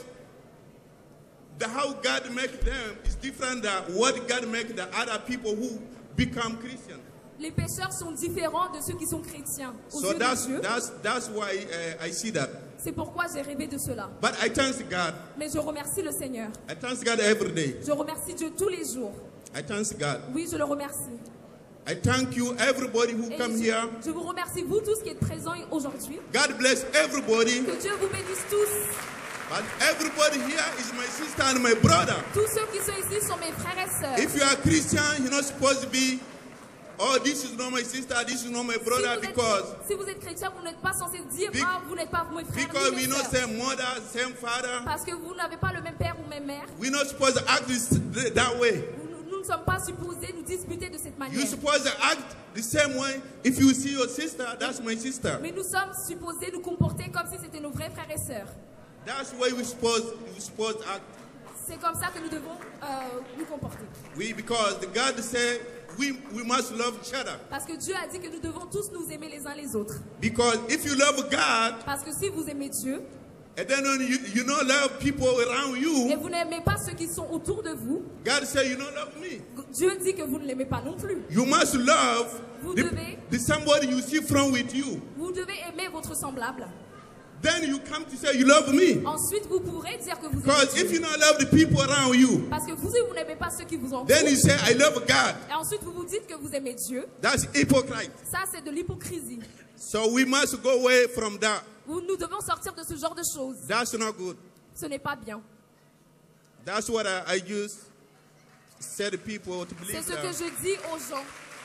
how God make them is different than what God make the other people who become Christian. Les pécheurs sont différents de ceux qui sont chrétiens. So that's why I see that. C'est pourquoi j'ai rêvé de cela. But I thank God. Mais je remercie le Seigneur. I thank God every day. Je remercie Dieu tous les jours. I thank God. Oui, je le remercie. I thank you, everybody who come here. Je vous remercie, vous tous qui êtes présents aujourd'hui. God bless everybody. Que Dieu vous bénisse tous. But everybody here is my sister and my brother. Tous ceux qui sont ici sont mes frères et sœurs. If you are Christian, you're not supposed to be, oh, this is not my sister, this is not my brother, si vous êtes chrétien, vous n'êtes pas censé dire, vous n'êtes pas mes frères. Because we not same mother, same father. Parce que vous n'avez pas le même père ou même mère. We're not supposed to act that way. Nous ne sommes pas supposés nous disputer de cette manière. You're supposed to act the same way. If you see your sister, that's my sister. Mais nous sommes supposés nous comporter comme si c'était nos vrais frères et sœurs. That's why we're supposed to act. C'est comme ça que nous devons nous comporter. Oui, because the God said we must love each other. Parce que Dieu a dit que nous devons tous nous aimer les uns les autres. Because if you love God, parce que si vous aimez Dieu, and then you don't love people around you, et vous n'aimez pas ceux qui sont autour de vous, God said you don't love me. Dieu dit que vous ne l'aimez pas non plus. You must love the somebody you see from with you. Vous devez aimer votre semblable. Then you come to say you love me. Ensuite, vous pourrez dire que vous aimez Because Dieu. if you don't love the people around you, parce que vous n'aimez pas ceux qui vous entourent. Then you say I love God. Et ensuite, vous vous dites que vous aimez Dieu. That's hypocrite. Ça, c'est de l'hypocrisie. So we must go away from that. Nous devons sortir de ce genre de choses. That's not good. Ce n'est pas bien. That's what I just said to people to believe. C'est ce que je dis aux gens.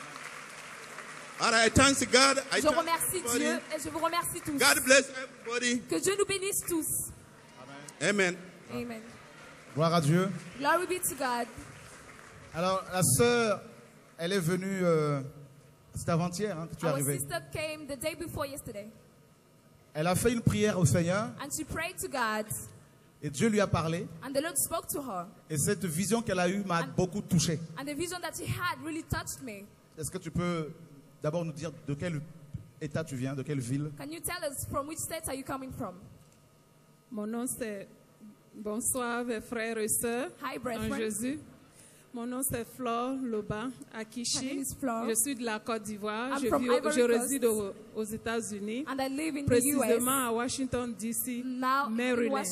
All right, thanks God. Je remercie Dieu et je vous remercie tous. God bless everybody. Que Dieu nous bénisse tous. Amen. Amen. Gloire à Dieu. Glory be to God. Alors, la sœur, elle est venue, c'est avant-hier que tu es arrivé. Our sister came the day before yesterday. Elle a fait une prière au Seigneur. And she prayed to God. Et Dieu lui a parlé. And the Lord spoke to her. Et cette vision qu'elle a eue m'a beaucoup touché. And the vision that she had really touched me. Est-ce que tu peux d'abord nous dire de quel état tu viens, de quelle ville? Can you tell us from which state are you coming from? Mon nom c'est bonsoir frères et sœurs en Jésus. Mon nom c'est Flore Loba Akishi. Je suis de la Côte d'Ivoire. Je réside aux États-Unis, précisément à Washington D.C., Maryland.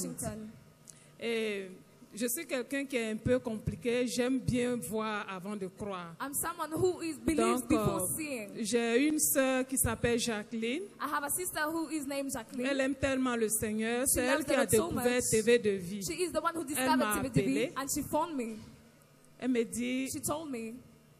Et je suis quelqu'un qui est un peu compliqué. J'aime bien voir avant de croire. I'm someone who believes before seeing. J'ai une sœur qui s'appelle Jacqueline. I have a sister who is named Jacqueline. Elle aime tellement le Seigneur. C'est elle qui a découvert TV de vie. She is the one who discovered TV de vie, and she phoned me. Elle me dit, she told me,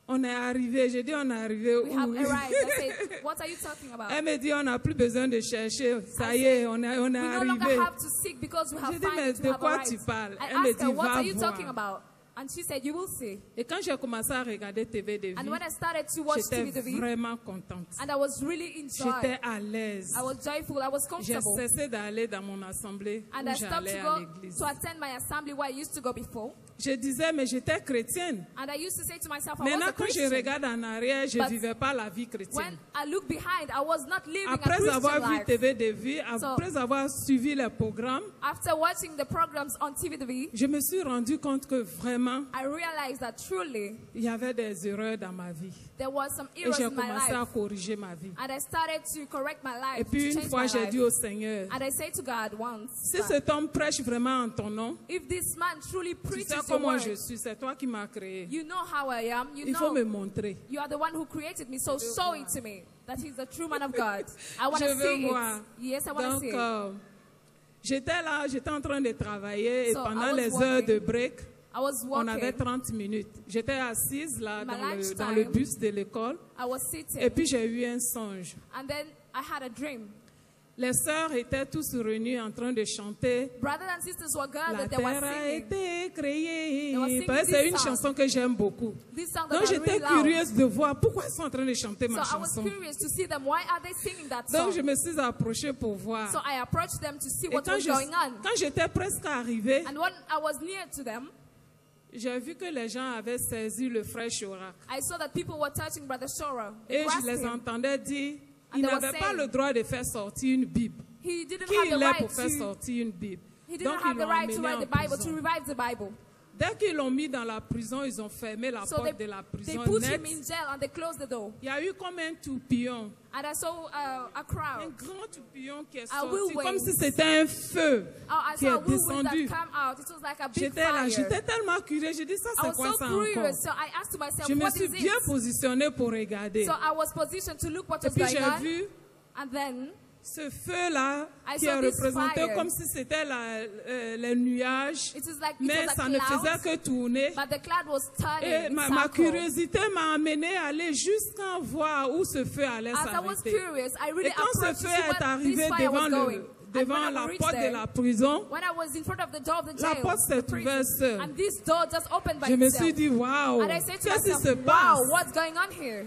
On est arrivé, j'ai dit on est arrivé où? We have arrived. I said, what are you talking about? Elle me dit on n'a plus besoin de chercher, ça y est, on est we no arrivé. longer have to seek because we have J'ai dit mais de quoi tu parles? Elle me dit what va are you talking voir. about? And she said, you will see. Et quand j'ai commencé à regarder TV de And vie, when I started to watch j'étais TV de vie, vraiment contente. and I was really enjoyed. J'étais à l'aise. I was joyful. I was J'ai comfortable. cessé d'aller dans mon assemblée And où I stopped j'allais to à go l'église. to attend my assembly where I used to go before. Je disais, mais j'étais chrétienne. And I used to say to myself, I Maintenant, was a quand je Christian. regarde en arrière, je ne But vivais pas la vie When chrétienne. I look behind, I was not living a Après Christian avoir vu life. TV de vie, après avoir suivi les programmes, After watching the programs on TV de vie, je me suis rendu compte que vraiment, I realized that truly il y avait des erreurs dans ma vie. there was some Et errors j'ai in my commencé à life. corriger ma vie. And I started to correct my life. Et puis to une change fois, my j'ai life. dit au Seigneur, And I say to God once, si that cet homme prêche vraiment en ton nom, if this man truly tu preaches sais your comment word, je suis, c'est toi qui m'as créé. you know how I am. You Il faut know me montrer. you are the one who created me. So show it to me that he's the true man of God. I want Je to veux see voir. it. Yes, I want to Donc, see it. j'étais là, j'étais en train de travailler et So, pendant I was les heures working. de break, I was on avait walking. 30 minutes. J'étais assise là My dans le lunchtime. bus de l'école I was sitting. et puis j'ai eu un songe. And then I had a dream. Les sœurs étaient tous réunies en train de chanter. Brothers and sisters were La gathered. They were terre a singing. été créée. They were singing Parce que c'est this une song. chanson que j'aime beaucoup. This song that Donc I j'étais really love. curieuse de voir pourquoi ils sont en train de chanter So ma I was chanson. curious to see them. Why are they singing that Donc song? je me suis approchée pour voir. So I approached them to see Et what quand was going on. j'étais presque arrivée, And when I was near to them, j'ai vu que les gens avaient saisi le frère Chorak. I saw that people were touching Brother Shora. Et je grasped les him. entendais dire, And il they were n'avait pas saying, le droit de faire sortir une Bible. He didn't Qui have il the est right pour faire to. sortir une Bible? He didn't Donc have ils the l'ont right to emmené write en the Bible, to prison. revive the Bible. Dès qu'ils l'ont mis dans la prison, ils ont fermé la So porte de la they prison put net. him in jail and they closed the door. Il y a eu comme un tourbillon. And I saw a Un crowd. grand tourbillon qui est A sorti, whirlwind. comme si c'était un feu Oh, I qui saw a est whirlwind that descendu. came out. It was like a big J'étais là, fire. j'étais tellement curieuse. J'ai dit, ça I c'est was quoi so ça encore? curious, so I asked myself, Je me what suis is bien it? positionnée pour regarder. So I was positioned to look what Et was puis going j'ai on. vu And then ce feu-là I qui saw est this représenté fire. comme si c'était les nuages, it was like, mais it was ça a ne cloud, faisait que tourner. but the cloud was turning Et in ma circle. curiosité m'a amené à aller jusqu'à voir où ce feu allait As I was s'arrêter. curious, I really Et quand ce approached to feu see est where this arrivé fire was devant, going. devant And when la I reached porte de there, la prison, when I was in front of the door of the la jail, porte s'est the prison, ouverte seule. and this door just opened by Je me itself. suis dit, waouh, And I said to qu'est-ce qui myself, se passe? wow, what's going on here?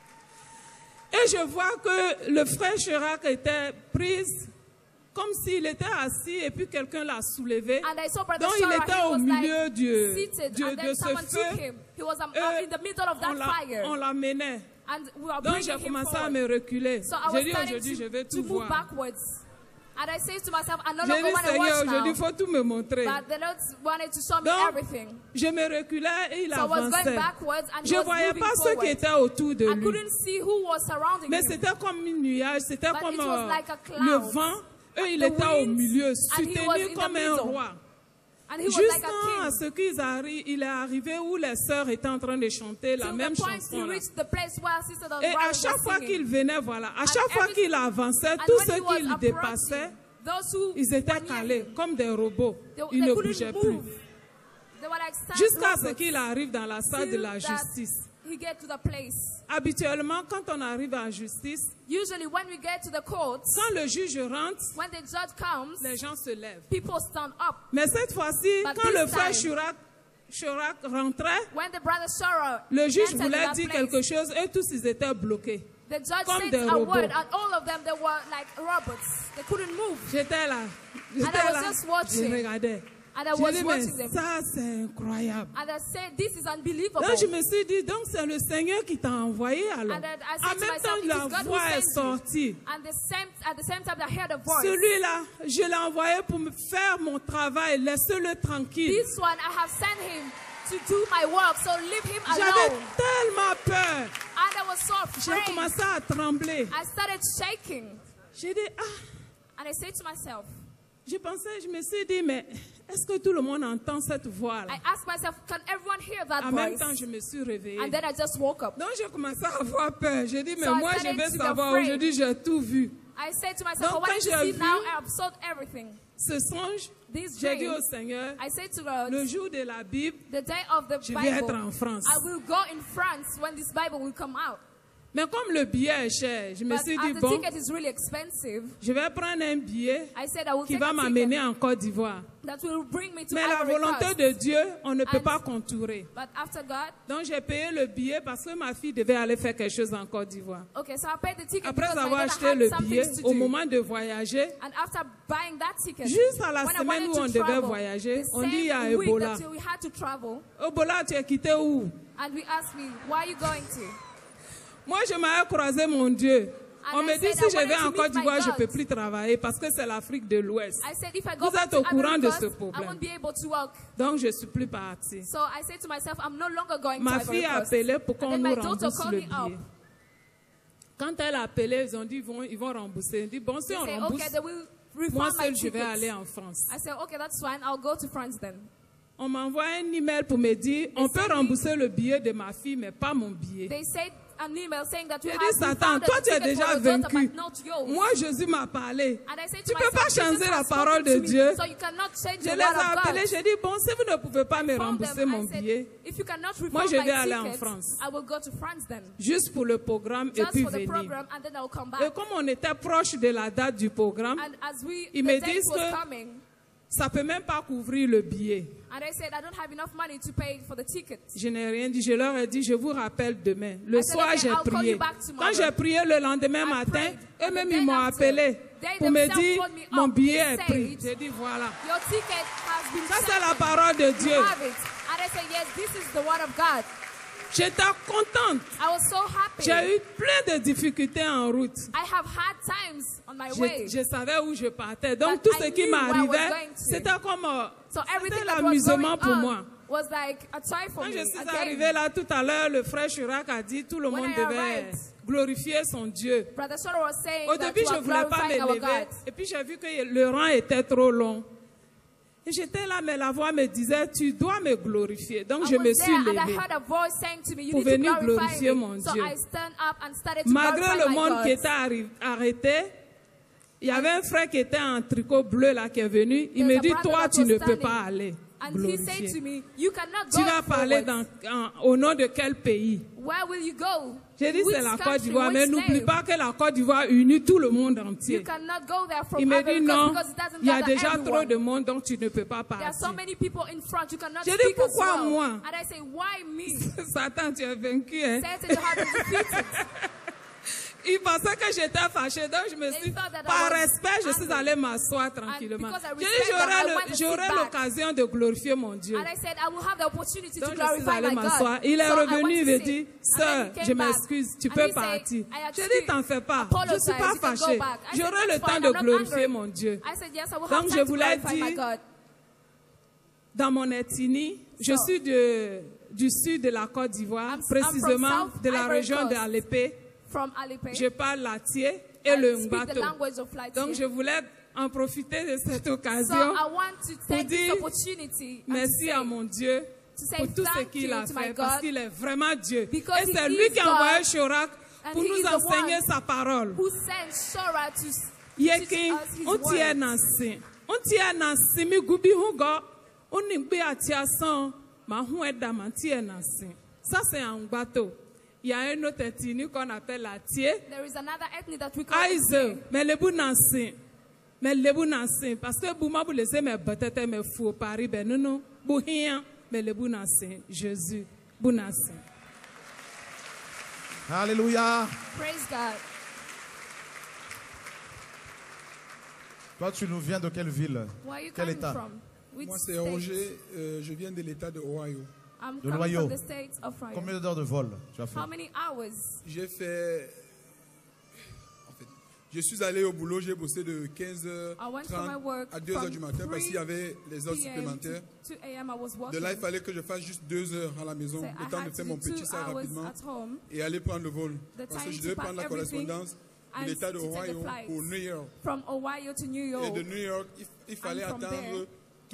Et je vois que le frère Chirac était pris comme s'il était assis et puis quelqu'un l'a soulevé. And I saw Brother Donc il Shora, était he au was milieu like seated, and de then ce someone took feu. him. He was Et in the middle of that fire. on l'amenait. And we were Donc bringing j'ai him commencé à forward. me reculer. So I J'ai was dit starting aujourd'hui, je vais to tout move voir. backwards. And I said to myself, I no J'ai longer dit, want to Seigneur, watch aujourd'hui, il now. faut tout me montrer. But the Lord wanted to show me Donc, everything. je me reculais et il So I was going avançait. backwards and he Je ne was voyais moving pas ceux qui forward. étaient autour de I lui. couldn't see who was surrounding Mais him. c'était comme un nuage, c'était But comme it was like a cloud. le vent. Eux, il The était au winds, milieu, and he was soutenu in the comme un middle. roi. And he was like Jusqu'à a king. ce qu'il est arrivé où les sœurs étaient en train de chanter la Till même the point chanson. he là. reached the place where Sister Et à Brothers chaque were fois singing. qu'il venait, voilà, à And chaque fois every- qu'il avançait, And tous when he ceux was qu'il approaching, dépassait, those who ils étaient were near calés him, comme des robots. they Ils ne couldn't bougeaient plus. move. They were like sad Jusqu'à ce robots. qu'il arrive dans la salle de Till la that justice. he get to the place. Habituellement, quand on arrive en justice, Usually when we get to the courts, quand le juge rentre, when the judge comes, les gens se lèvent. people stand up. Mais cette fois-ci, But quand this le frère time, Chirac rentrait, when the brother Shora le juge entered voulait that dire place, quelque chose et tous ils étaient bloqués. the judge comme said des a robots. word, and all of them, they were like robots. They couldn't move. J'étais là. And I was just watching. Je regardais. And I J'ai was dit, mais watching them. ça, c'est incroyable. And I said, this is unbelievable. Donc, je me suis dit, donc, c'est le Seigneur qui t'a envoyé alors. And then I En said to même myself, temps, it is la God who voix est sent you. sortie. And at the same time, I heard a voice. Celui-là, je l'ai envoyé pour me faire mon travail. Laisse-le tranquille. This one, I have sent him to do my work, so leave him J'avais alone. tellement peur. And I was so J'ai afraid. commencé à trembler. I started shaking. J'ai dit, ah, And I said to myself, je me suis dit, mais est-ce que tout le monde entend cette voix-là? I asked myself, can everyone hear that En même voice? temps, je me suis réveillée. And then I just woke up. Donc, j'ai commencé à avoir peur. J'ai dit, mais So I moi, je started vais to be savoir. afraid. Aujourd'hui, j'ai tout vu. I I said to myself, Donc, what quand did you j'ai see vu now? I have sold everything. ce songe, This j'ai dit dream, au Seigneur, I said to God, le jour de la Bible, the day of the je vais être Bible, en France. I will go in France when this Bible will come out. Mais comme le billet est cher, je me But suis as dit, the bon, ticket is really expensive, je vais prendre un billet I said I will qui take va a m'amener ticket en Côte d'Ivoire. that will bring me to Mais la Ivory volonté Coast. de Dieu, on ne peut And- pas contourer. But after God, Donc j'ai payé le billet parce que ma fille devait aller faire quelque chose en Côte d'Ivoire. okay, so I paid the ticket Après because my avoir daughter acheté had le some billet, things to au do. moment de voyager, And after buying that ticket, juste à la when I semaine wanted où to on devait travel, voyager, the on dit il y a same week Ebola. that we had to travel, Ebola, tu es quitté où? and we asked me, where are you going to? Moi, je m'avais croisé mon Dieu. And On I me dit said si I je wanted vais to en meet Côte my d'Ivoire, je ne God. peux plus travailler parce que c'est l'Afrique de l'Ouest. I said, if I go Vous back êtes to au courant Ivory de Coast, ce I problème. won't be able to work. Donc, je ne suis plus partie. So I said to myself, I'm no longer going Ma to Ivory fille a Coast. appelé pour And qu'on then nous my daughter rembourse called le me up. billet. Quand elle a appelé, ils ont dit ils vont rembourser. Ils dit bon, si They on said, rembourse, okay, they will moi refund my seule, je vais tickets. aller en France. I said, okay, that's fine. I'll go to France then. On m'envoie un email pour me dire on peut rembourser le billet de ma fille, mais pas mon billet. They said an email saying that we J'ai have dit Satan, refunded toi the tu es ticket déjà for your daughter, vaincu. but not yours. Moi, Jésus m'a parlé. And I said Tu to ne peux pas myself, Jesus changer la has parole spoken de to me, Dieu. so you cannot change Je the les word ai of appelés, God. j'ai dit bon, si vous ne pouvez pas me Phoned rembourser them, mon I said, billet, if you cannot refund moi je vais my aller en ticket, France. I will go to France then. Juste pour le programme et Just puis for the venir. program, and then I'll come Et back. comme on était proche de la date du programme, And as we, ils the me date disent was que coming, ça ne peut même pas couvrir le billet. and I said, I don't have enough money to pay for the ticket. Je n'ai rien dit. Je leur ai dit, je vous rappelle demain. Le I said, soir, okay, j'ai I'll call prié. you back tomorrow. Quand j'ai prié le lendemain matin, prayed. eux-mêmes, And the ils day m'ont after, appelé they pour me themselves dire, called me mon up billet to est say pris. it. J'ai dit, voilà. Your ticket has been Ça, c'est settled. la parole de Dieu. You have it. And I said, yes, this is the word of God. J'étais contente. I was so happy. J'ai eu plein de difficultés en route. I have had times on my way. Je savais où je partais. Donc, But tout ce I qui knew where I was m'arrivait, going to. c'était comme So everything c'était that was going l'amusement pour moi. on was like a toy for Quand me. je suis a game. arrivée là tout à l'heure, le frère Chirac a dit tout le When monde I devait arrived, glorifier son Dieu. Brother Shoro was saying Au that début, we je are ne voulais pas glorifying our m'élever. God. Et puis, j'ai vu que le rang était trop long. Et j'étais là, mais la voix me disait, tu dois me glorifier. Donc, je I me was suis there and I levée. heard a voice saying to me, you Pour need to venir glorify glorifier me. mon So Dieu. I stand up and started to Malgré glorify le my monde God. qui était arrêté, il y avait un frère qui était en tricot bleu là qui est venu. Il me There's a dit, brother toi, that tu was ne peux standing. pas aller And he said glorifier. to me, you cannot go Tu vas parler forward. au nom de quel pays? Where will you go? J'ai dit, Which c'est la Côte country, d'Ivoire, mais which n'oublie name? pas que la Côte d'Ivoire unit tout le monde You entier. cannot go there from Il me dit Ivory Coast non, because it doesn't il y a gather déjà everyone. trop de monde, donc tu ne peux pas There are partir. so many people in front, you cannot J'ai dit, speak as pourquoi well. moi? And I say, why me? Satan, tu es vaincu. Hein? Satan, you have been defeated. Il pensait que j'étais fâchée, donc je me suis, thought that I par was respect, je suis angry. allée m'asseoir tranquillement. because I J'ai dit, respect that, I went to sit j'aurai back. l'occasion de glorifier mon Dieu. And I said, I will have the opportunity Donc to je suis glorify allée my m'asseoir. God. Il est So I revenu, went il to me sit. dit, And then sœur, he came je back. m'excuse, tu And peux he said, partir. I had J'ai to dit, t'en fais pas, je ne apologize, suis pas you can go fâchée. back. I said, J'aurai le that's temps fine, de I'm not glorifier angry. mon Dieu. I said, yes, I will Donc have je time to voulais glorify my dire, God. dans mon ethnie, je suis du sud de la Côte d'Ivoire, I'm précisément from de la South région Ivory de Coast. Alépé. From Alipay. Je parle l'Atié et I le speak the Mbato. language of Latie. Donc je voulais en profiter de cette So occasion I want to pour take this dire opportunity and merci to à say, mon Dieu to say pour tout ce thank qu'il you a to my fait, parce God, qu'il est vraiment Dieu. because Et he c'est lui is qui a envoyé God, Chirac and pour he nous is the enseigner one sa parole. who sent Shora to Yeki, teach us his on tient word. nansi. On tient nansi mi gubi hugo. On n'igbe atia san. Ma hueda ma tient nansi. Ça c'est un bateau. Il y a un autre ethnie qu'on appelle la tie. There is another ethnic that we call Aïe, mais le bout nansi. Mais le bout nansi. Parce que bouma bou laisser mes bêtetes mes fous Paris ben non bouhien. Mais le bout nansi. Jésus. Bout nansi. Alléluia. Praise God. Toi, tu nous viens de quelle ville? Where are you Quel coming état? from? Which Moi, c'est state? Roger. Je viens de l'État de Ohio. I'm De coming l'Ohio. from the state of Ohio. Combien d'heures de vol tu as fait? How many hours? J'ai fait. En fait, je suis allé au boulot, j'ai bossé de 15h30 I went for my work à 2h from du matin parce qu'il y avait les heures 3 p.m. supplémentaires. to 2 a.m. I was De working. là, il fallait que je fasse juste 2 heures à la maison, So le I temps de had to faire do mon petit 2 sac hours rapidement at home. et aller prendre le vol. The Parce que time je devais to prendre la pack everything correspondance de and l'État de to take the Ohio flights au New York. From Ohio to New York. Et de New York, il fallait from attendre there,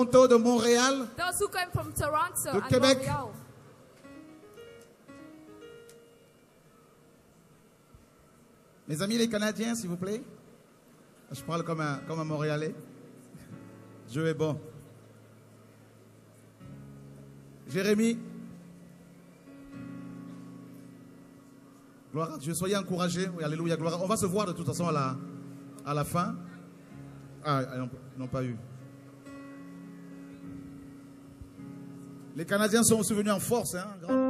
Toronto, de Montréal, Those who came from Toronto de and Québec, Montreal, Mes amis les Canadiens, s'il vous plaît. Je parle comme un Montréalais. Dieu est bon. Jérémie. Gloire à Dieu. Soyez encouragés. Oui, alléluia, gloire. On va se voir de toute façon à la fin. Ah, ils n'ont pas eu. Les Canadiens sont aussi venus en force, hein, grand.